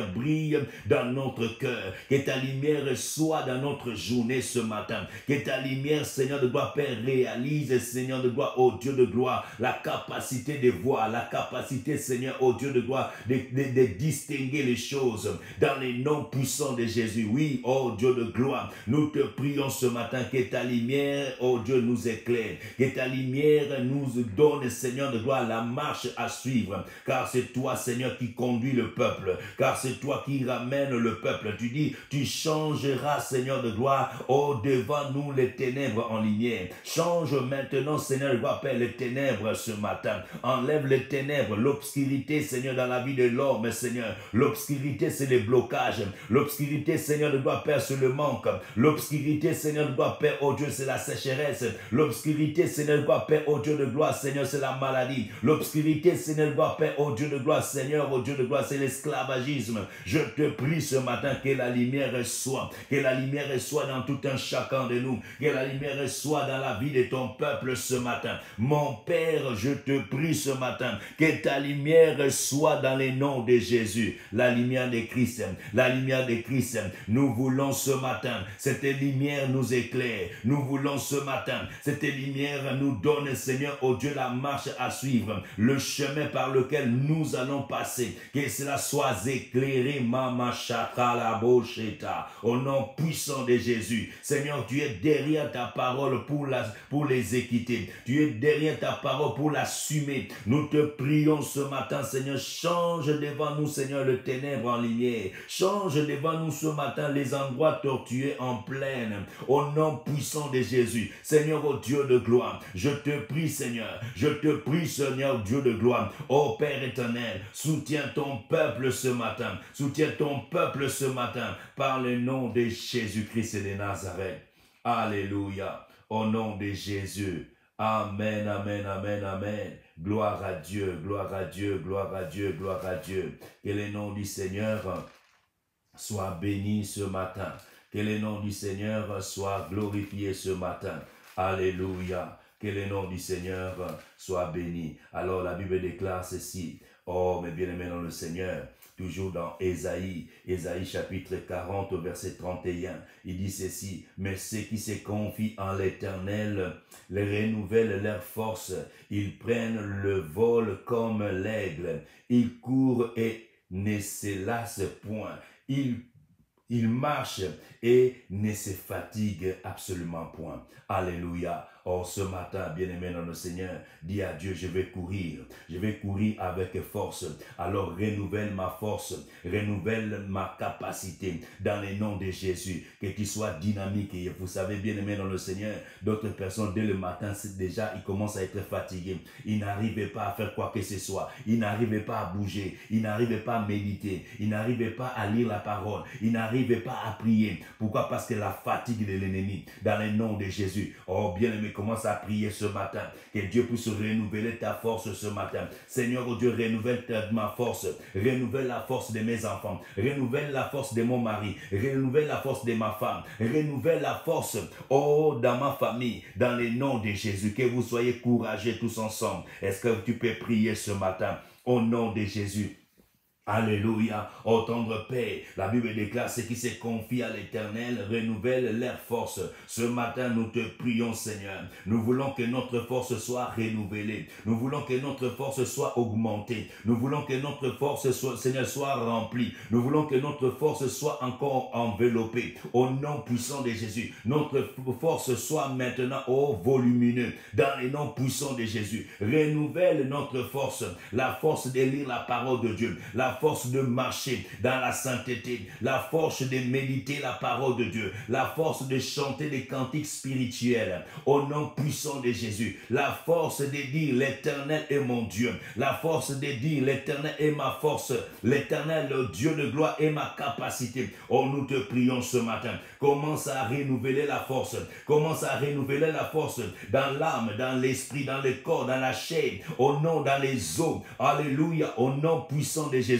[SPEAKER 4] lumière brille dans notre cœur, que ta lumière soit dans notre journée ce matin, que ta lumière, Seigneur de gloire, Père, réalise, Seigneur de gloire, ô Dieu de gloire, la capacité de voir, la capacité, Seigneur, ô Dieu de gloire, de, de, de distinguer les choses dans les noms puissants de Jésus. Oui, ô Dieu de gloire, nous te prions ce matin que ta lumière, ô Dieu, nous éclaire, que ta lumière nous donne, Seigneur de gloire, la marche à suivre, car c'est toi, Seigneur, qui conduis le peuple, car c'est toi qui ramène le peuple. Tu dis, tu changeras, Seigneur de gloire, ô devant nous les ténèbres en lumière. Change maintenant, Seigneur de gloire, Père, les ténèbres ce matin. Enlève les ténèbres, l'obscurité, Seigneur, dans la vie de l'homme, Seigneur. L'obscurité, c'est les blocages. L'obscurité, Seigneur de gloire, Père, c'est le manque. L'obscurité, Seigneur de gloire, Père, ô Dieu, c'est la sécheresse. L'obscurité, Seigneur de gloire, Père, ô Dieu de gloire, Seigneur, c'est la maladie. L'obscurité, Seigneur de gloire, Père, ô Dieu de gloire, Seigneur, ô Dieu de gloire, c'est l'esclavagisme. Je te prie ce matin que la lumière soit, que la lumière soit dans tout un chacun de nous, que la lumière soit dans la vie de ton peuple ce matin. Mon Père, je te prie ce matin que ta lumière soit dans les noms de Jésus, la lumière de Christ, la lumière de Christ. Nous voulons ce matin, cette lumière nous éclaire. Nous voulons ce matin, cette lumière nous donne, Seigneur, oh Dieu, la marche à suivre, le chemin par lequel nous allons passer, que cela soit éclairé, Mama Shakala Bosheta, au nom puissant de Jésus. Seigneur, tu es derrière ta parole pour, la, pour l'exécuter. Tu es derrière ta parole pour l'assumer. Nous te prions ce matin, Seigneur, change devant nous, Seigneur, le ténèbre en lumière. Change devant nous ce matin les endroits tortueux en plaine. Au nom puissant de Jésus. Seigneur, oh Dieu de gloire, je te prie, Seigneur, je te prie, Seigneur, Dieu de gloire. Oh Père éternel, soutiens ton peuple ce matin. Soutiens ton peuple ce matin par le nom de Jésus-Christ de Nazareth. Alléluia. Au nom de Jésus. Amen, amen, amen, amen. Gloire à Dieu, gloire à Dieu, gloire à Dieu, gloire à Dieu. Que le nom du Seigneur soit béni ce matin. Que le nom du Seigneur soit glorifié ce matin. Alléluia. Que le nom du Seigneur soit béni. Alors la Bible déclare ceci. Oh, mes bien-aimés dans le Seigneur, toujours dans Ésaïe, Ésaïe chapitre quarante, verset trente et un, il dit ceci, « Mais ceux qui se confient en l'Éternel, les renouvellent leur force, ils prennent le vol comme l'aigle, ils courent et ne se lassent point, ils, ils marchent et ne se fatiguent absolument point. » Alléluia. Or, ce matin, bien-aimé dans le Seigneur, dis à Dieu, je vais courir. Je vais courir avec force. Alors, renouvelle ma force. Renouvelle ma capacité dans le nom de Jésus. Que tu sois dynamique. Et vous savez, bien-aimé dans le Seigneur, d'autres personnes, dès le matin, déjà, ils commencent à être fatigués. Ils n'arrivaient pas à faire quoi que ce soit. Ils n'arrivaient pas à bouger. Ils n'arrivaient pas à méditer. Ils n'arrivaient pas à lire la parole. Ils n'arrivaient pas à prier. Pourquoi? Parce que la fatigue de l'ennemi, dans le nom de Jésus. Oh, bien-aimé, commence à prier ce matin. Que Dieu puisse renouveler ta force ce matin. Seigneur, oh Dieu, renouvelle ta, ma force. Renouvelle la force de mes enfants. Renouvelle la force de mon mari. Renouvelle la force de ma femme. Renouvelle la force, oh, dans ma famille. Dans le nom de Jésus. Que vous soyez courageux tous ensemble. Est-ce que tu peux prier ce matin? Au nom de Jésus. Alléluia, ô tendre Père, la Bible déclare ceux qui se confient à l'Éternel renouvellent leur force. Ce matin, nous te prions, Seigneur. Nous voulons que notre force soit renouvelée. Nous voulons que notre force soit augmentée. Nous voulons que notre force, soit, Seigneur, soit remplie. Nous voulons que notre force soit encore enveloppée. Au nom puissant de Jésus, notre force soit maintenant, oh, volumineux. Dans les noms puissants de Jésus, renouvelle notre force. La force de lire la parole de Dieu. La force de marcher dans la sainteté, la force de méditer la parole de Dieu, la force de chanter des cantiques spirituels au nom puissant de Jésus, la force de dire l'Éternel est mon Dieu, la force de dire l'Éternel est ma force, l'Éternel, le Dieu de gloire, est ma capacité. Oh, nous te prions ce matin, commence à renouveler la force, commence à renouveler la force dans l'âme, dans l'esprit, dans le corps, dans la chair, au nom, dans les os, alléluia, au nom puissant de Jésus.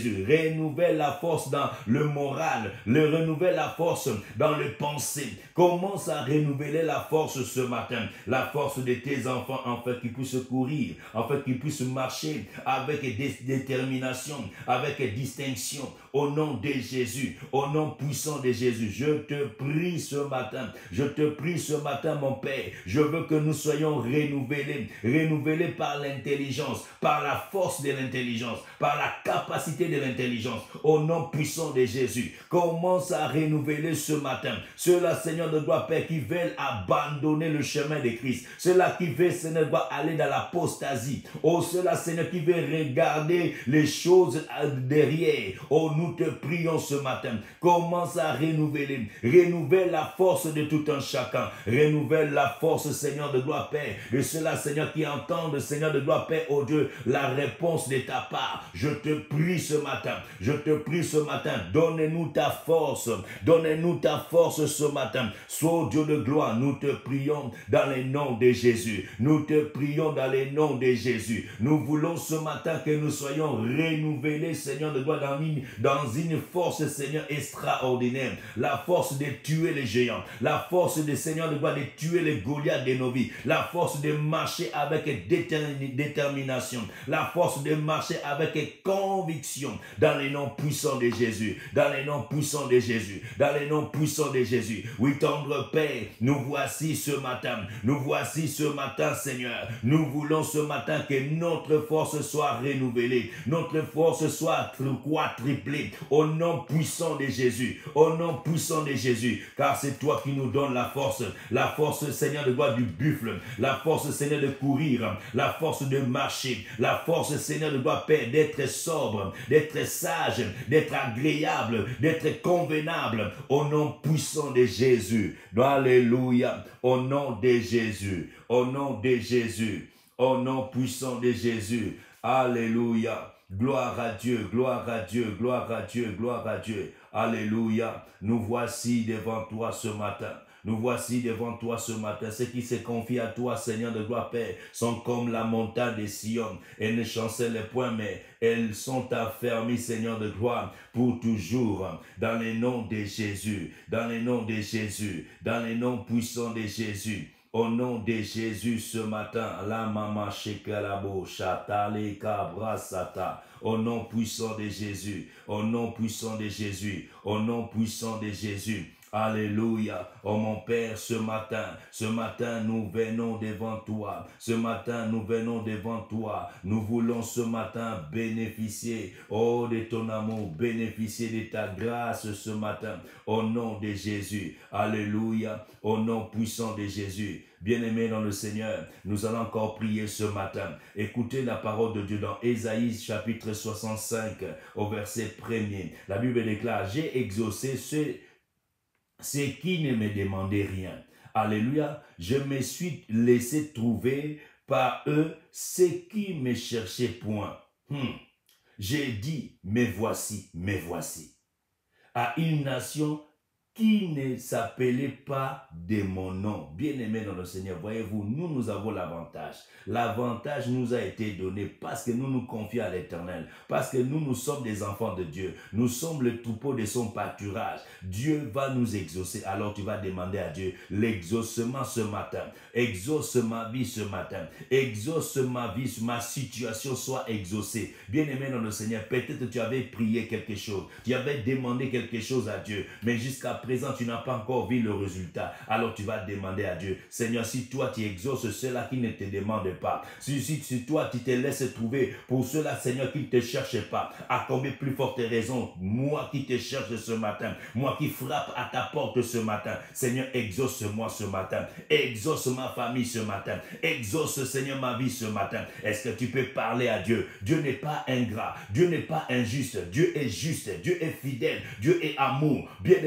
[SPEAKER 4] Jésus. Renouvelle la force dans le moral, le renouvelle la force dans les pensées. Commence à renouveler la force ce matin, la force de tes enfants, afin qu'ils puissent courir, afin qu'ils puissent marcher avec dé détermination, avec distinction, au nom de Jésus, au nom puissant de Jésus. Je te prie ce matin, je te prie ce matin, mon Père, je veux que nous soyons renouvelés, renouvelés par l'intelligence, par la force de l'intelligence, par la capacité de l'intelligence, au nom puissant de Jésus. Commence à renouveler ce matin ceux-là, Seigneur de gloire, Père, qui veulent abandonner le chemin de Christ, ceux-là qui veulent, Seigneur, aller dans l'apostasie, oh, ceux-là, Seigneur, qui veulent regarder les choses derrière. Oh, nous te prions ce matin, commence à renouveler, renouvelle la force de tout un chacun, renouvelle la force, Seigneur de gloire, Père, de ceux-là, Seigneur, qui entendent, Seigneur de gloire, Père, oh Dieu, la réponse de ta part. Je te prie ce matin, je te prie ce matin, donne-nous ta force, donne-nous ta force ce matin. Sois Dieu de gloire, nous te prions dans les noms de Jésus. Nous te prions dans les noms de Jésus. Nous voulons ce matin que nous soyons renouvelés, Seigneur de gloire, dans une, dans une force, Seigneur, extraordinaire. La force de tuer les géants, la force de, Seigneur de gloire, de tuer les Goliaths de nos vies, la force de marcher avec détermination, la force de marcher avec conviction dans les noms puissants de Jésus, dans les noms puissants de Jésus, dans les noms puissants de Jésus. Oui, tendre Père, nous voici ce matin, nous voici ce matin, Seigneur. Nous voulons ce matin que notre force soit renouvelée, notre force soit quadruplée, au nom puissant de Jésus, au nom puissant de Jésus, car c'est toi qui nous donnes la force, la force, Seigneur, de gloire du buffle, la force, Seigneur, de courir, la force de marcher, la force, Seigneur, de gloire, Père, d'être sobre, d'être sage, d'être agréable, d'être convenable, au nom puissant de Jésus. Alléluia, au nom de Jésus, au nom de Jésus, au nom puissant de Jésus. Alléluia. Gloire à Dieu, gloire à Dieu, gloire à Dieu, gloire à Dieu. Alléluia. Nous voici devant toi ce matin. Nous voici devant toi ce matin. Ceux qui se confient à toi, Seigneur de gloire, Père, sont comme la montagne de Sion. Elles ne chancellent point, mais elles sont affermies, Seigneur de gloire, pour toujours. Dans les noms de Jésus, dans les noms de Jésus, dans les noms puissants de Jésus. Au nom de Jésus ce matin, la mama shekalabo shatale kabrasata. Au nom puissant de Jésus, au nom puissant de Jésus, au nom puissant de Jésus. Alléluia. Oh mon Père, ce matin, ce matin, nous venons devant toi. Ce matin, nous venons devant toi. Nous voulons ce matin bénéficier, oh, de ton amour, bénéficier de ta grâce ce matin. Au nom de Jésus. Alléluia. Au nom puissant de Jésus. Bien-aimés dans le Seigneur, nous allons encore prier ce matin. Écoutez la parole de Dieu dans Ésaïe chapitre soixante-cinq au verset premier. La Bible déclare, j'ai exaucé ceux C'est qui ne me demandait rien. Alléluia. Je me suis laissé trouver par eux ceux qui me cherchaient point. Hmm. J'ai dit, me voici, me voici. À une nation qui ne s'appelait pas de mon nom. Bien-aimé dans le Seigneur, voyez-vous, nous, nous avons l'avantage. L'avantage nous a été donné parce que nous nous confions à l'Éternel, parce que nous, nous sommes des enfants de Dieu. Nous sommes le troupeau de son pâturage. Dieu va nous exaucer. Alors tu vas demander à Dieu l'exaucement ce matin. Exauce ma vie ce matin. Exauce ma vie, ma situation soit exaucée. Bien-aimé dans le Seigneur, peut-être que tu avais prié quelque chose. Tu avais demandé quelque chose à Dieu, mais jusqu'à présent, tu n'as pas encore vu le résultat. Alors tu vas demander à Dieu, Seigneur, si toi tu exauces ceux-là qui ne te demandent pas, si, si, si toi tu te laisses trouver pour ceux-là, Seigneur, qui ne te cherchent pas, à combien plus forte raison, moi qui te cherche ce matin, moi qui frappe à ta porte ce matin, Seigneur, exauce-moi ce matin, exauce ma famille ce matin, exauce, Seigneur, ma vie ce matin. Est-ce que tu peux parler à Dieu? Dieu n'est pas ingrat, Dieu n'est pas injuste, Dieu est juste, Dieu est fidèle, Dieu est amour. Bien-aimé dans le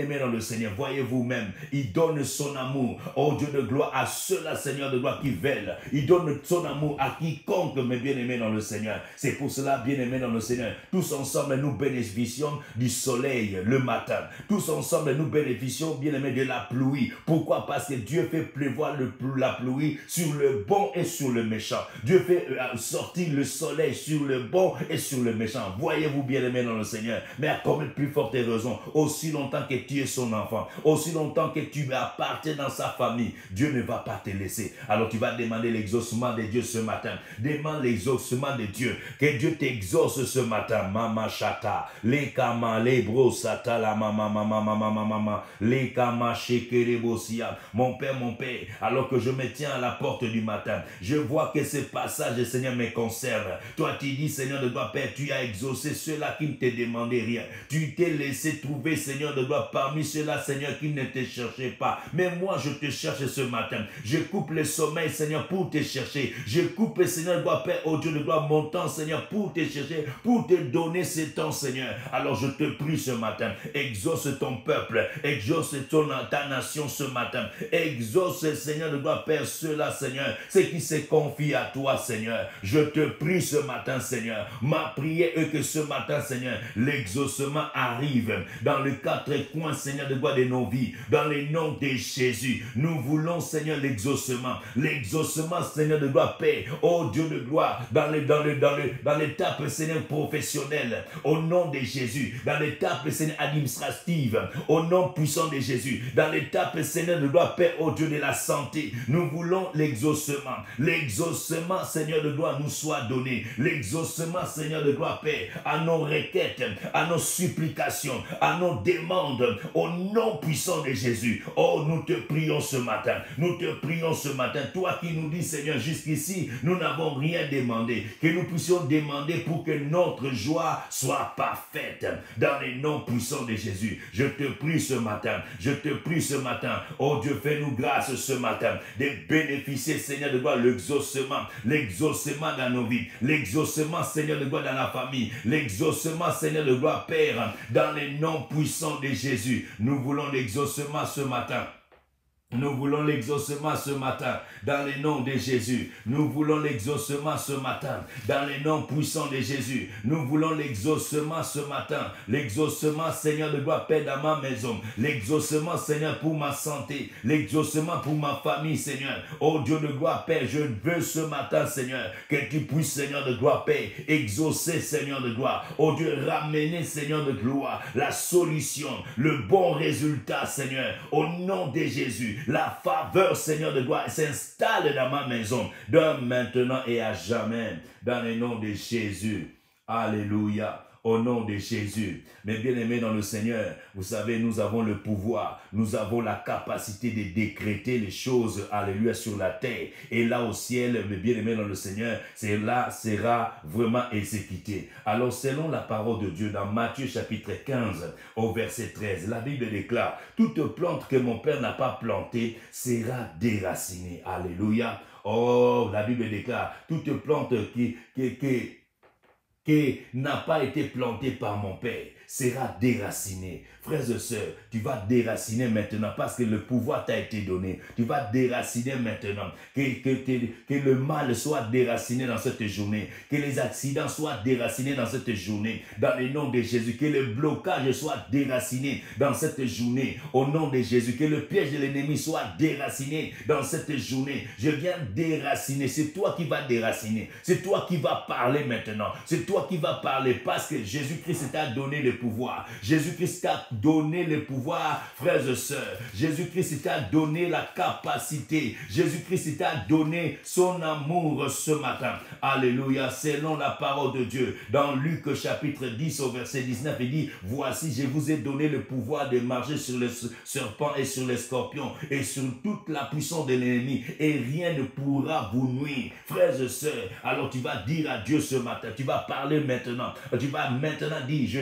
[SPEAKER 4] Seigneur. Voyez vous-même, il donne son amour, oh Dieu de gloire, à ceux-là, Seigneur de gloire, qui veulent. Il donne son amour à quiconque, mes bien-aimés dans le Seigneur. C'est pour cela, bien-aimés dans le Seigneur, tous ensemble, nous bénéficions du soleil le matin. Tous ensemble, nous bénéficions, bien-aimés, de la pluie. Pourquoi? Parce que Dieu fait pleuvoir le, la pluie sur le bon et sur le méchant. Dieu fait euh, sortir le soleil sur le bon et sur le méchant. Voyez-vous, bien-aimés dans le Seigneur. Mais à combien de plus forte raison, aussi longtemps que tu es son enfant, aussi longtemps que tu appartiens dans sa famille, Dieu ne va pas te laisser. Alors tu vas demander l'exaucement de Dieu ce matin. Demande l'exaucement de Dieu. Que Dieu t'exauce ce matin. Mama chata, les kama, les bro sata, la mama, mama, mama, mama, mama, les kama, shekere bosia. Mon Père, mon Père, alors que je me tiens à la porte du matin, je vois que ce passage, Seigneur, me concerne. Toi, tu dis, Seigneur de gloire, Père, tu as exaucé ceux-là qui ne te demandaient rien. Tu t'es laissé trouver, Seigneur de gloire, parmi ceux-là, Seigneur, qui ne te cherchaient pas. Mais moi, je te cherche ce matin. Je coupe le sommeil, Seigneur, pour te chercher. Je coupe, Seigneur de gloire, Père, oh Dieu de gloire, mon temps, Seigneur, pour te chercher, pour te donner ce temps, Seigneur. Alors, je te prie ce matin, exauce ton peuple, exauce ton, ta nation ce matin. Exauce, Seigneur de gloire, Père, ceux-là, Seigneur, ceux qui se confient à toi, Seigneur. Je te prie ce matin, Seigneur. Ma prière est que ce matin, Seigneur, l'exaucement arrive dans les quatre coins, Seigneur, de gloire de nos vies, dans les noms de Jésus. Nous voulons, Seigneur, l'exaucement. L'exaucement, Seigneur de gloire, Père, oh Dieu de gloire, dans les, dans les, dans les, dans l'étape, Seigneur, professionnelle, au nom de Jésus, dans l'étape, Seigneur, administrative, au nom puissant de Jésus, dans l'étape, Seigneur de gloire, Père, oh Dieu de la santé. Nous voulons l'exaucement. L'exaucement, Seigneur de gloire, nous soit donné. L'exaucement, Seigneur de gloire, Père, à nos requêtes, à nos supplications, à nos demandes, au nom puissant de Jésus. Oh, nous te prions ce matin. Nous te prions ce matin. Toi qui nous dis, Seigneur, jusqu'ici, nous n'avons rien demandé. Que nous puissions demander pour que notre joie soit parfaite. Dans les noms puissants de Jésus. Je te prie ce matin. Je te prie ce matin. Oh Dieu, fais-nous grâce ce matin de bénéficier, Seigneur de gloire, l'exaucement. L'exaucement dans nos vies. L'exaucement, Seigneur de gloire, dans la famille. L'exaucement, Seigneur de gloire, Père, dans les noms puissants de Jésus. Nous voulons l'exaucement ce matin. Nous voulons l'exaucement ce matin dans les noms de Jésus. Nous voulons l'exaucement ce matin dans les noms puissants de Jésus. Nous voulons l'exaucement ce matin. L'exaucement, Seigneur de gloire, Père, dans ma maison. L'exaucement, Seigneur, pour ma santé. L'exaucement pour ma famille, Seigneur. Oh Dieu de gloire, Père, je veux ce matin, Seigneur, que tu puisses, Seigneur de gloire, Père, exaucer, Seigneur de gloire. Oh Dieu, ramener, Seigneur de gloire, la solution, le bon résultat, Seigneur, au nom de Jésus. La faveur, Seigneur de gloire, s'installe dans ma maison, de maintenant et à jamais, dans le nom de Jésus. Alléluia. Au nom de Jésus. Mais bien aimés dans le Seigneur, vous savez, nous avons le pouvoir, nous avons la capacité de décréter les choses, alléluia, sur la terre. Et là au ciel, mes bien aimés dans le Seigneur, cela sera vraiment exécuté. Alors selon la parole de Dieu, dans Matthieu chapitre quinze, au verset treize, la Bible déclare, toute plante que mon Père n'a pas plantée sera déracinée. Alléluia. Oh, la Bible déclare, toute plante qui... qui, qui qui n'a pas été planté par mon Père, sera déraciné. Frères et sœurs, tu vas déraciner maintenant parce que le pouvoir t'a été donné. Tu vas déraciner maintenant. Que, que, que, que le mal soit déraciné dans cette journée. Que les accidents soient déracinés dans cette journée. Dans le nom de Jésus. Que le blocage soit déraciné dans cette journée. Au nom de Jésus. Que le piège de l'ennemi soit déraciné dans cette journée. Je viens déraciner. C'est toi qui vas déraciner. C'est toi qui vas parler maintenant. C'est toi qui vas parler parce que Jésus-Christ t'a donné le pouvoir. Jésus-Christ t'a donné le pouvoir, frères et sœurs. Jésus-Christ t'a donné la capacité. Jésus-Christ t'a donné son amour ce matin. Alléluia. Selon la parole de Dieu, dans Luc chapitre dix au verset dix-neuf, il dit, voici, je vous ai donné le pouvoir de marcher sur les serpents et sur les scorpions et sur toute la puissance de l'ennemi et rien ne pourra vous nuire. Frères et sœurs, alors tu vas dire à Dieu ce matin, tu vas parler maintenant, tu vas maintenant dire, je dérange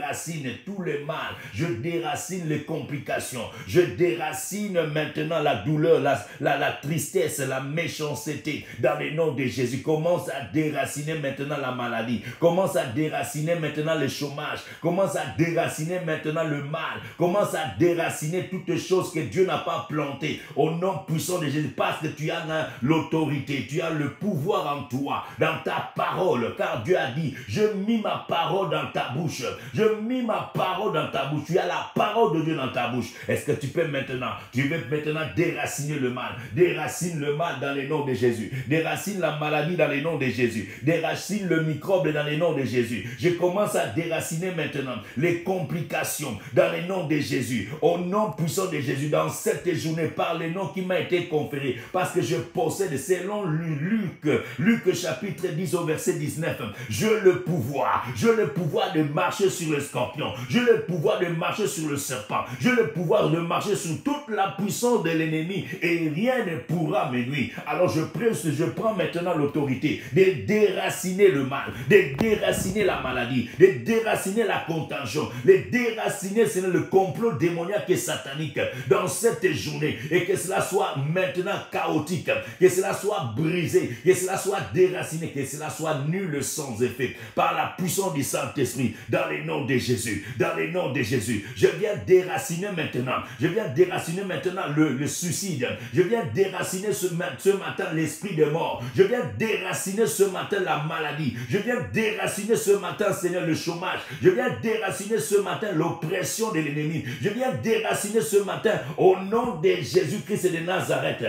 [SPEAKER 4] déracine tout le mal. Je déracine les complications. Je déracine maintenant la douleur, la, la, la tristesse, la méchanceté. Dans le nom de Jésus, commence à déraciner maintenant la maladie. Commence à déraciner maintenant le chômage. Commence à déraciner maintenant le mal. Commence à déraciner toutes choses que Dieu n'a pas plantées. Au nom puissant de Jésus, parce que tu as l'autorité, tu as le pouvoir en toi, dans ta parole. Car Dieu a dit, je mis ma parole dans ta bouche. Je mis ma parole dans ta bouche. Tu as la parole de Dieu dans ta bouche. Est-ce que tu peux maintenant, tu veux maintenant déraciner le mal. Déracine le mal dans le nom de Jésus. Déracine la maladie dans le nom de Jésus. Déracine le microbe dans le nom de Jésus. Je commence à déraciner maintenant les complications dans le nom de Jésus. Au nom puissant de Jésus, dans cette journée, par le nom qui m'a été conféré, parce que je possède, selon Luc, Luc chapitre dix au verset dix-neuf, je le pouvoir, je le pouvoir de marcher sur le scorpion, je le pouvoir de marcher sur le serpent, je le pouvoir de marcher sur toute la puissance de l'ennemi et rien ne pourra me nuire. Alors je presse, je prends maintenant l'autorité de déraciner le mal, de déraciner la maladie, de déraciner la contagion, de déraciner le complot démoniaque et satanique dans cette journée et que cela soit maintenant chaotique, que cela soit brisé, que cela soit déraciné, que cela soit nul sans effet par la puissance du Saint-Esprit dans le nom de Jésus, dans le nom de Jésus. Je viens déraciner maintenant, je viens déraciner maintenant le, le suicide, je viens déraciner ce, ce matin l'esprit de mort, je viens déraciner ce matin la maladie, je viens déraciner ce matin, Seigneur, le chômage, je viens déraciner ce matin l'oppression de l'ennemi, je viens déraciner ce matin au nom de Jésus-Christ de Nazareth,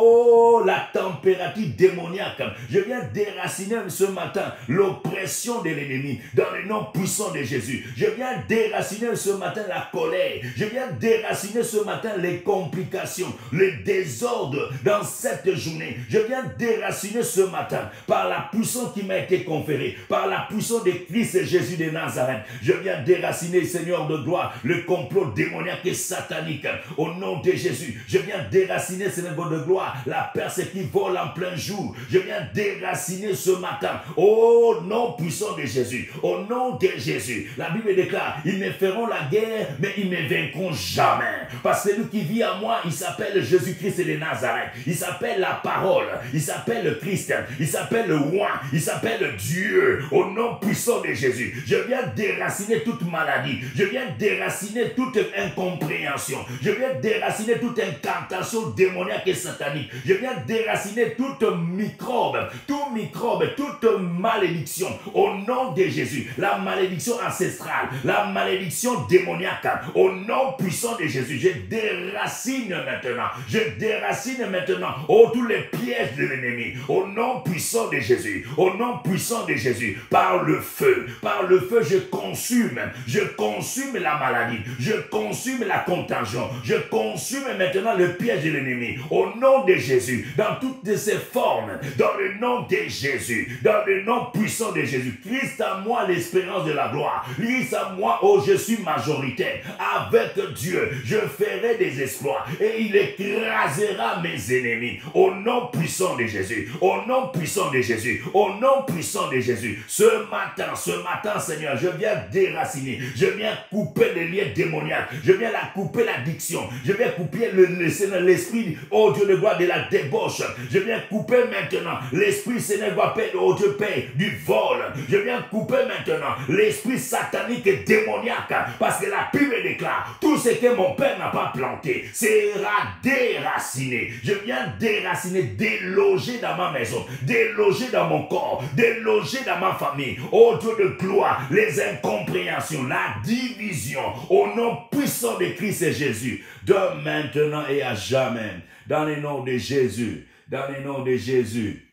[SPEAKER 4] oh la température démoniaque, je viens déraciner ce matin l'oppression de l'ennemi dans le nom puissant de Jésus, je viens déraciner ce matin la colère, je viens déraciner ce matin les complications, les désordres dans cette journée, je viens déraciner ce matin par la puissance qui m'a été conférée, par la puissance de Christ Jésus de Nazareth, je viens déraciner, Seigneur de gloire, le complot démoniaque et satanique au nom de Jésus, je viens déraciner, Seigneur de gloire, la persécution qui vole en plein jour, je viens déraciner ce matin au nom puissant de Jésus, au nom de Jésus. La Bible déclare, ils me feront la guerre, mais ils ne me vaincront jamais, parce que celui qui vit en moi, il s'appelle Jésus-Christ de Nazareth, il s'appelle la parole, il s'appelle le Christ, il s'appelle le roi, il s'appelle Dieu, au nom puissant de Jésus. Je viens déraciner toute maladie, je viens déraciner toute incompréhension, je viens déraciner toute incantation démoniaque et satanique, je viens déraciner toute microbe, tout microbe, toute malédiction, au nom de Jésus, la malédiction ancestrale, la malédiction démoniaque, au nom puissant de Jésus, je déracine maintenant, je déracine maintenant, oh, tous les pièges de l'ennemi, au nom puissant de Jésus, au nom puissant de Jésus, par le feu, par le feu, je consume, je consume la maladie, je consume la contagion, je consume maintenant le piège de l'ennemi, au nom de Jésus, dans toutes ses formes, dans le nom de Jésus, dans le nom puissant de Jésus, Christ à moi l'espérance de la gloire, Christ à moi, oh, je suis majoritaire, avec Dieu, je ferai des exploits, et il écrasera mes ennemis, au nom puissant de Jésus, au nom puissant de Jésus, au nom puissant de Jésus, ce matin, ce matin, Seigneur, je viens déraciner, je viens couper les liens démoniaques, je viens la couper l'addiction, je viens couper l'esprit, oh Dieu de gloire, de la débauche, je viens couper maintenant l'esprit, Seigneur, oh Dieu Père, du vol, je viens couper maintenant l'esprit satanique et démoniaque, parce que la Bible déclare, tout ce que mon Père n'a pas planté sera déraciné, je viens déraciner, déloger dans ma maison, déloger dans mon corps, déloger dans ma famille, oh Dieu de gloire, les incompréhensions, la division, au nom puissant de Christ Jésus, de maintenant et à jamais, dans le nom de Jésus, dans le nom de Jésus,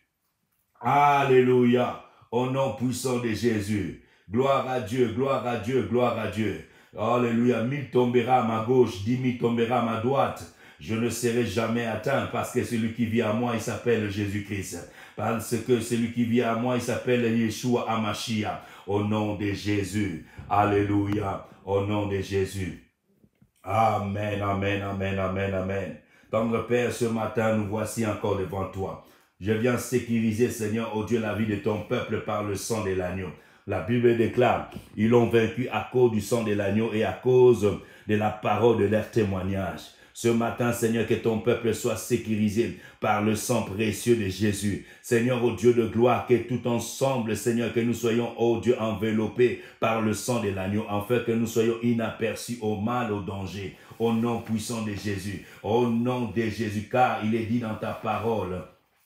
[SPEAKER 4] alléluia, au nom puissant de Jésus, gloire à Dieu, gloire à Dieu, gloire à Dieu, alléluia, mille tombera à ma gauche, dix mille tombera à ma droite, je ne serai jamais atteint, parce que celui qui vit à moi, il s'appelle Jésus-Christ, parce que celui qui vit à moi, il s'appelle Yeshua Hamashiach, au nom de Jésus, alléluia, au nom de Jésus, amen, amen, amen, amen, amen. Tendre Père, ce matin, nous voici encore devant toi. Je viens sécuriser, Seigneur, oh Dieu, la vie de ton peuple par le sang de l'agneau. La Bible déclare, ils l'ont vaincu à cause du sang de l'agneau et à cause de la parole de leur témoignage. Ce matin, Seigneur, que ton peuple soit sécurisé par le sang précieux de Jésus. Seigneur, ô Dieu de gloire, que tout ensemble, Seigneur, que nous soyons, ô Dieu, enveloppés par le sang de l'agneau, afin que nous soyons inaperçus au mal, au danger. Au nom puissant de Jésus, au nom de Jésus, car il est dit dans ta parole,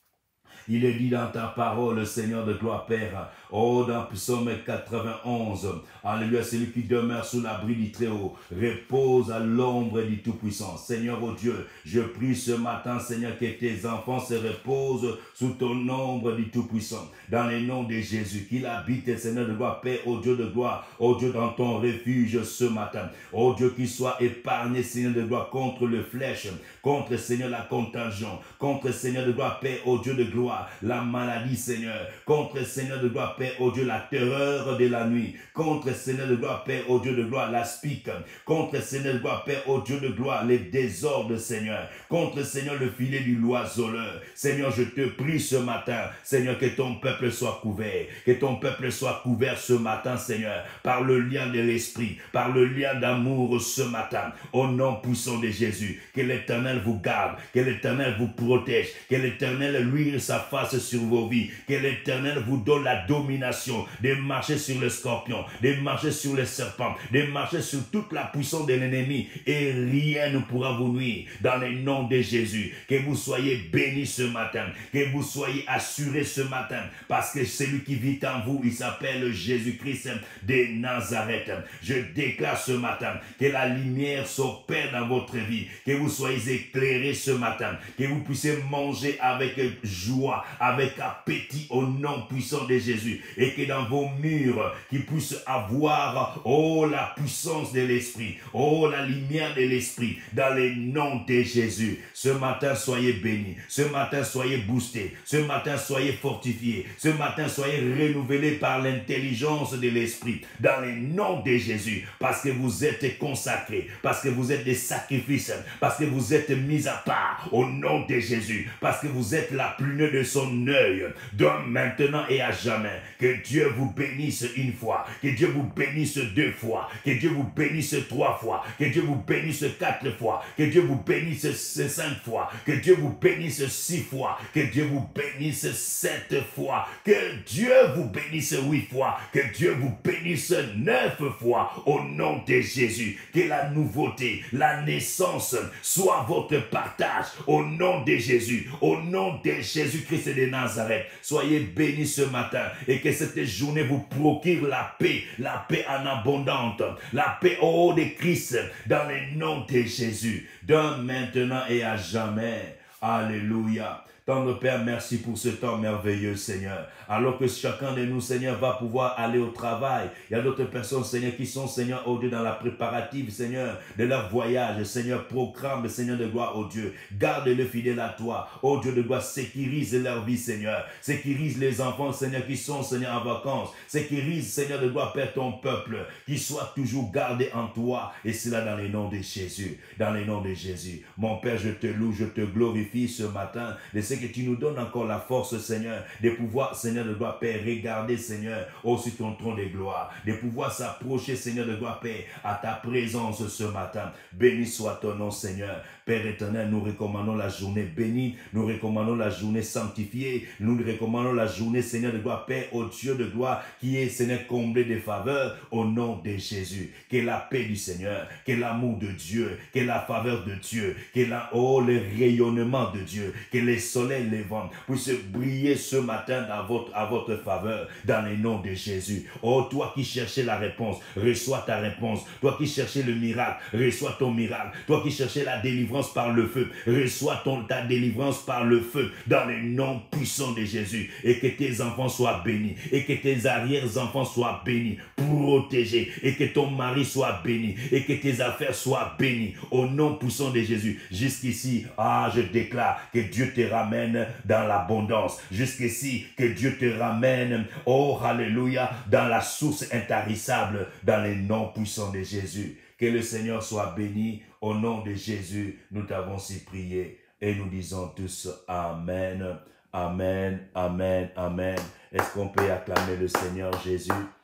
[SPEAKER 4] il est dit dans ta parole, Seigneur de gloire, Père, oh, dans Psaume quatre-vingt-onze, alléluia, celui qui demeure sous l'abri du Très-Haut, repose à l'ombre du Tout-Puissant. Seigneur, oh Dieu, je prie ce matin, Seigneur, que tes enfants se reposent sous ton ombre du Tout-Puissant, dans le nom de Jésus, qu'il habite, Seigneur de gloire, Père, oh Dieu de gloire, oh Dieu, dans ton refuge ce matin, oh Dieu, qu'il soit épargné, Seigneur de gloire, contre le flèche, contre, Seigneur, la contagion, contre, Seigneur de gloire, Père, oh Dieu de gloire, la maladie, Seigneur, contre, Seigneur de gloire, Père, oh Dieu, la terreur de la nuit, contre, Seigneur de gloire, Père, oh Dieu de gloire, la spique, contre, Seigneur de gloire, Père, oh Dieu de gloire, les désordres, Seigneur, contre, Seigneur, le filet du loiseleur. Seigneur, je te prie ce matin, Seigneur, que ton peuple soit couvert, que ton peuple soit couvert ce matin, Seigneur, par le lien de l'esprit, par le lien d'amour ce matin, au nom puissant de Jésus, que l'Éternel vous garde, que l'Éternel vous protège, que l'Éternel luire sa face sur vos vies, que l'Éternel vous donne la domination de marcher sur le scorpion, de marcher sur les serpents, de marcher sur toute la puissance de l'ennemi et rien ne pourra vous nuire dans le nom de Jésus. Que vous soyez bénis ce matin, que vous soyez assurés ce matin parce que celui qui vit en vous, il s'appelle Jésus-Christ de Nazareth. Je déclare ce matin que la lumière s'opère dans votre vie, que vous soyez éclairés ce matin, que vous puissiez manger avec joie, avec appétit au nom puissant de Jésus et que dans vos murs qui puissent avoir oh la puissance de l'esprit, oh la lumière de l'esprit dans le nom de Jésus. Ce matin soyez bénis, ce matin soyez boostés, ce matin soyez fortifiés, ce matin soyez renouvelés par l'intelligence de l'esprit dans le nom de Jésus, parce que vous êtes consacrés, parce que vous êtes des sacrifices, parce que vous êtes mis à part au nom de Jésus, parce que vous êtes la prunelle de son œil, donc maintenant et à jamais. Que Dieu vous bénisse une fois, que Dieu vous bénisse deux fois, que Dieu vous bénisse trois fois, que Dieu vous bénisse quatre fois, que Dieu vous bénisse cinq fois, que Dieu vous bénisse six fois, que Dieu vous bénisse sept fois, que Dieu vous bénisse huit fois, que Dieu vous bénisse neuf fois au nom de Jésus. Que la nouveauté, la naissance soit votre partage au nom de Jésus, au nom de Jésus-Christ de Nazareth. Soyez bénis ce matin et que cette journée vous procure la paix, la paix en abondante, la paix au haut de Christ dans le nom de Jésus, de maintenant et à jamais. Alléluia. Tendre Père, merci pour ce temps merveilleux, Seigneur. Alors que chacun de nous, Seigneur, va pouvoir aller au travail. Il y a d'autres personnes, Seigneur, qui sont, Seigneur, oh Dieu, dans la préparative, Seigneur, de leur voyage. Seigneur, programme, Seigneur de gloire, oh Dieu. Garde-le fidèle à toi. Oh Dieu de gloire, sécurise leur vie, Seigneur. Sécurise les enfants, Seigneur, qui sont, Seigneur, en vacances. Sécurise, Seigneur de gloire, Père, ton peuple, qui soit toujours gardé en toi. Et cela dans le nom de Jésus. Dans le nom de Jésus. Mon Père, je te loue, je te glorifie ce matin. Laissez que tu nous donnes encore la force, Seigneur, de pouvoir, Seigneur de gloire, Père, regarder, Seigneur, au sur ton trône de gloire, de pouvoir s'approcher, Seigneur de gloire, Père, à ta présence ce matin. Béni soit ton nom, Seigneur. Père éternel, nous recommandons la journée bénie, nous recommandons la journée sanctifiée, nous recommandons la journée, Seigneur de gloire, Père, au Dieu de gloire, qui est, Seigneur, comblé de faveur, au nom de Jésus. Que la paix du Seigneur, que l'amour de Dieu, que la faveur de Dieu, que la, oh, le rayonnement de Dieu, que les soleils levant puissent briller ce matin dans votre, à votre faveur, dans le nom de Jésus. Oh, toi qui cherchais la réponse, reçois ta réponse. Toi qui cherchais le miracle, reçois ton miracle. Toi qui cherchais la délivrance par le feu, reçois ton, ta délivrance par le feu, dans le nom puissant de Jésus. Et que tes enfants soient bénis, et que tes arrière-enfants soient bénis, protégés, et que ton mari soit béni, et que tes affaires soient bénies, au nom puissant de Jésus. Jusqu'ici, ah, je déclare que Dieu te ramène dans l'abondance. Jusqu'ici, que Dieu te ramène, oh, alléluia, dans la source intarissable, dans le nom puissant de Jésus. Que le Seigneur soit béni. Au nom de Jésus, nous t'avons si prié et nous disons tous Amen, Amen, Amen, Amen. Est-ce qu'on peut acclamer le Seigneur Jésus?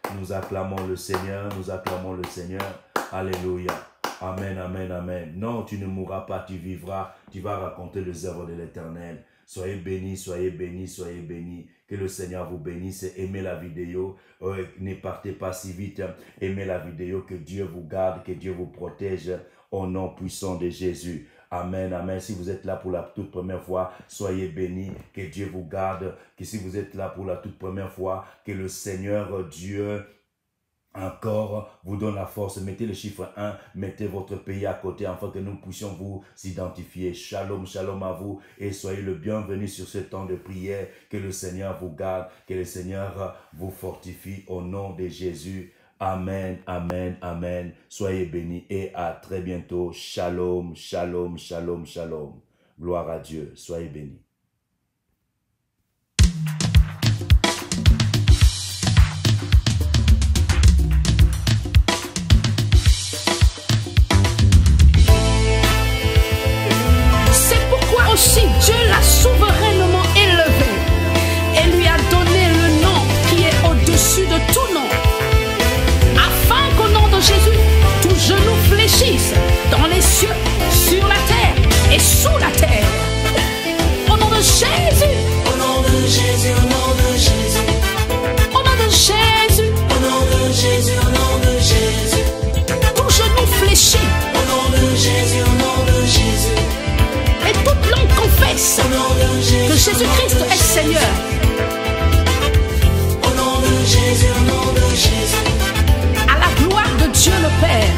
[SPEAKER 4] Nous acclamons le Seigneur, nous acclamons le Seigneur. Alléluia. Amen, amen, amen. Non, tu ne mourras pas, tu vivras. Tu vas raconter les œuvres de l'Éternel. Soyez bénis, soyez bénis, soyez bénis. Que le Seigneur vous bénisse. Aimez la vidéo. Euh, ne partez pas si vite. Aimez la vidéo. Que Dieu vous garde, que Dieu vous protège. Au nom puissant de Jésus. Amen, amen. Si vous êtes là pour la toute première fois, soyez bénis. Que Dieu vous garde. Que si vous êtes là pour la toute première fois, que le Seigneur Dieu encore vous donne la force. Mettez le chiffre un, mettez votre pays à côté afin que nous puissions vous identifier. Shalom, shalom à vous et soyez le bienvenu sur ce temps de prière. Que le Seigneur vous garde, que le Seigneur vous fortifie au nom de Jésus. Amen, amen, amen. Soyez bénis et à très bientôt. Shalom, shalom, shalom, shalom. Gloire à Dieu. Soyez bénis.
[SPEAKER 2] Aussi Dieu l'a souverainement élevé et lui a donné le nom qui est au-dessus de tout nom, afin qu'au nom de Jésus, tout genou fléchisse dans les cieux, sur la terre et sous la terre. Au nom de Jésus,
[SPEAKER 3] Au nom de Jésus, au nom de Jésus,
[SPEAKER 2] au nom de Jésus,
[SPEAKER 3] au nom de Jésus, au nom de Jésus,
[SPEAKER 2] tout genou fléchit
[SPEAKER 3] au nom de Jésus, au nom de Jésus,
[SPEAKER 2] et toute langue confesse
[SPEAKER 3] au nom de Jésus,
[SPEAKER 2] que Jésus-Christ est Seigneur.
[SPEAKER 3] au nom de Jésus, au nom de Jésus,
[SPEAKER 2] À la gloire de Dieu le Père.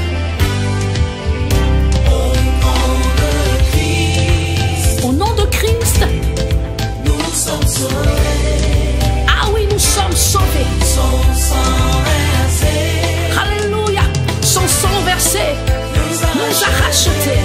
[SPEAKER 3] au nom de Christ,
[SPEAKER 2] Au nom de Christ,
[SPEAKER 3] nous sommes sauvés,
[SPEAKER 2] ah oui, nous sommes sauvés.
[SPEAKER 3] son sang versé,
[SPEAKER 2] Alléluia. Son sang versé
[SPEAKER 3] nous a
[SPEAKER 2] nous a rachetés.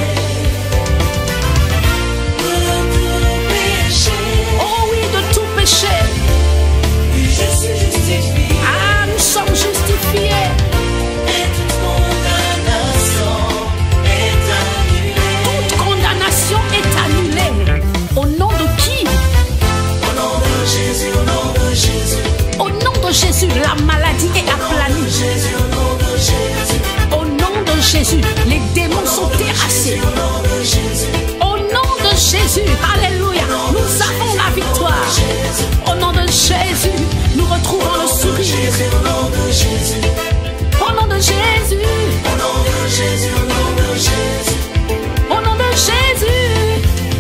[SPEAKER 2] Oh oui, de tout péché.
[SPEAKER 3] je suis justifié,
[SPEAKER 2] Ah, nous sommes justifiés.
[SPEAKER 3] et toute condamnation est annulée.
[SPEAKER 2] Toute condamnation est annulée. Au nom de qui?
[SPEAKER 3] Au nom de Jésus, au nom de Jésus,
[SPEAKER 2] Au nom de Jésus, la maladie est
[SPEAKER 3] au nom de
[SPEAKER 2] aplanie.
[SPEAKER 3] Jésus, au nom de Jésus,
[SPEAKER 2] Au nom de Jésus, les démons sont terrassés.
[SPEAKER 3] au nom de Jésus,
[SPEAKER 2] Au nom de Jésus, alléluia, nous avons la victoire. Au nom de Jésus, nous retrouvons le sourire.
[SPEAKER 3] Jésus, au nom de Jésus,
[SPEAKER 2] Au nom de Jésus,
[SPEAKER 3] au nom de Jésus, au nom de Jésus,
[SPEAKER 2] au nom de Jésus.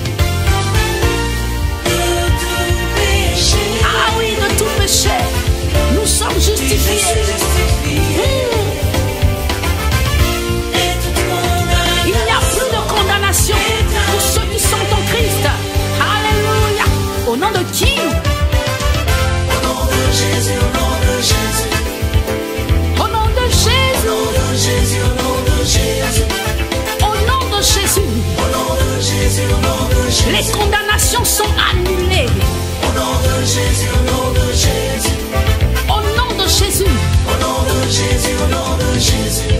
[SPEAKER 3] de tout péché,
[SPEAKER 2] Ah oui, de tout péché, nous sommes
[SPEAKER 3] je
[SPEAKER 2] justifiés.
[SPEAKER 3] suis justifié,
[SPEAKER 2] Mmh.
[SPEAKER 3] et toute
[SPEAKER 2] Il n'y a plus de condamnation pour ceux qui sont en Christ. Alléluia. Au nom de qui?
[SPEAKER 3] au nom de Jésus, au nom de Jésus,
[SPEAKER 2] Au nom de Jésus.
[SPEAKER 3] au nom de Jésus, au nom de Jésus,
[SPEAKER 2] Au nom de Jésus.
[SPEAKER 3] au nom de Jésus, au nom de Jésus,
[SPEAKER 2] Les condamnations sont annulées.
[SPEAKER 3] au nom de Jésus, au nom de Jésus,
[SPEAKER 2] Au nom de Jésus.
[SPEAKER 3] au nom de Jésus, au nom de Jésus,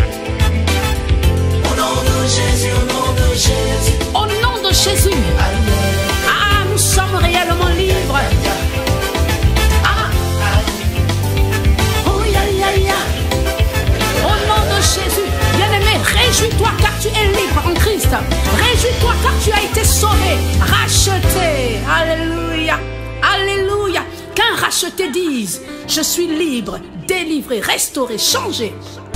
[SPEAKER 3] au nom de Jésus, au nom de Jésus,
[SPEAKER 2] Au nom de Jésus. Ah, nous sommes réellement libres. Ah. Oh, ya, ya, ya. Au nom de Jésus. Bien-aimé, réjouis-toi car tu es libre en Christ. Réjouis-toi car tu as été sauvé, racheté. Alléluia. Alléluia. Qu'un racheté dise, je suis libre, délivré, restauré, changé.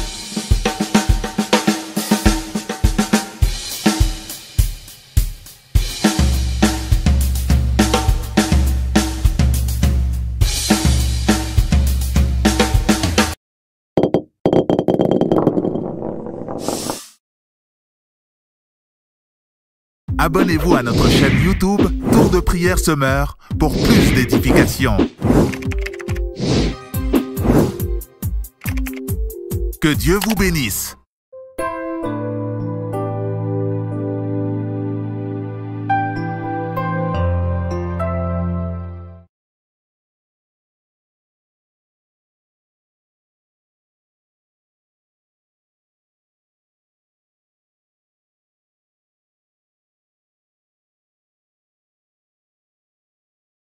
[SPEAKER 5] Abonnez-vous à notre chaîne YouTube Tour de prière Semeur pour plus d'édifications. Que Dieu vous bénisse.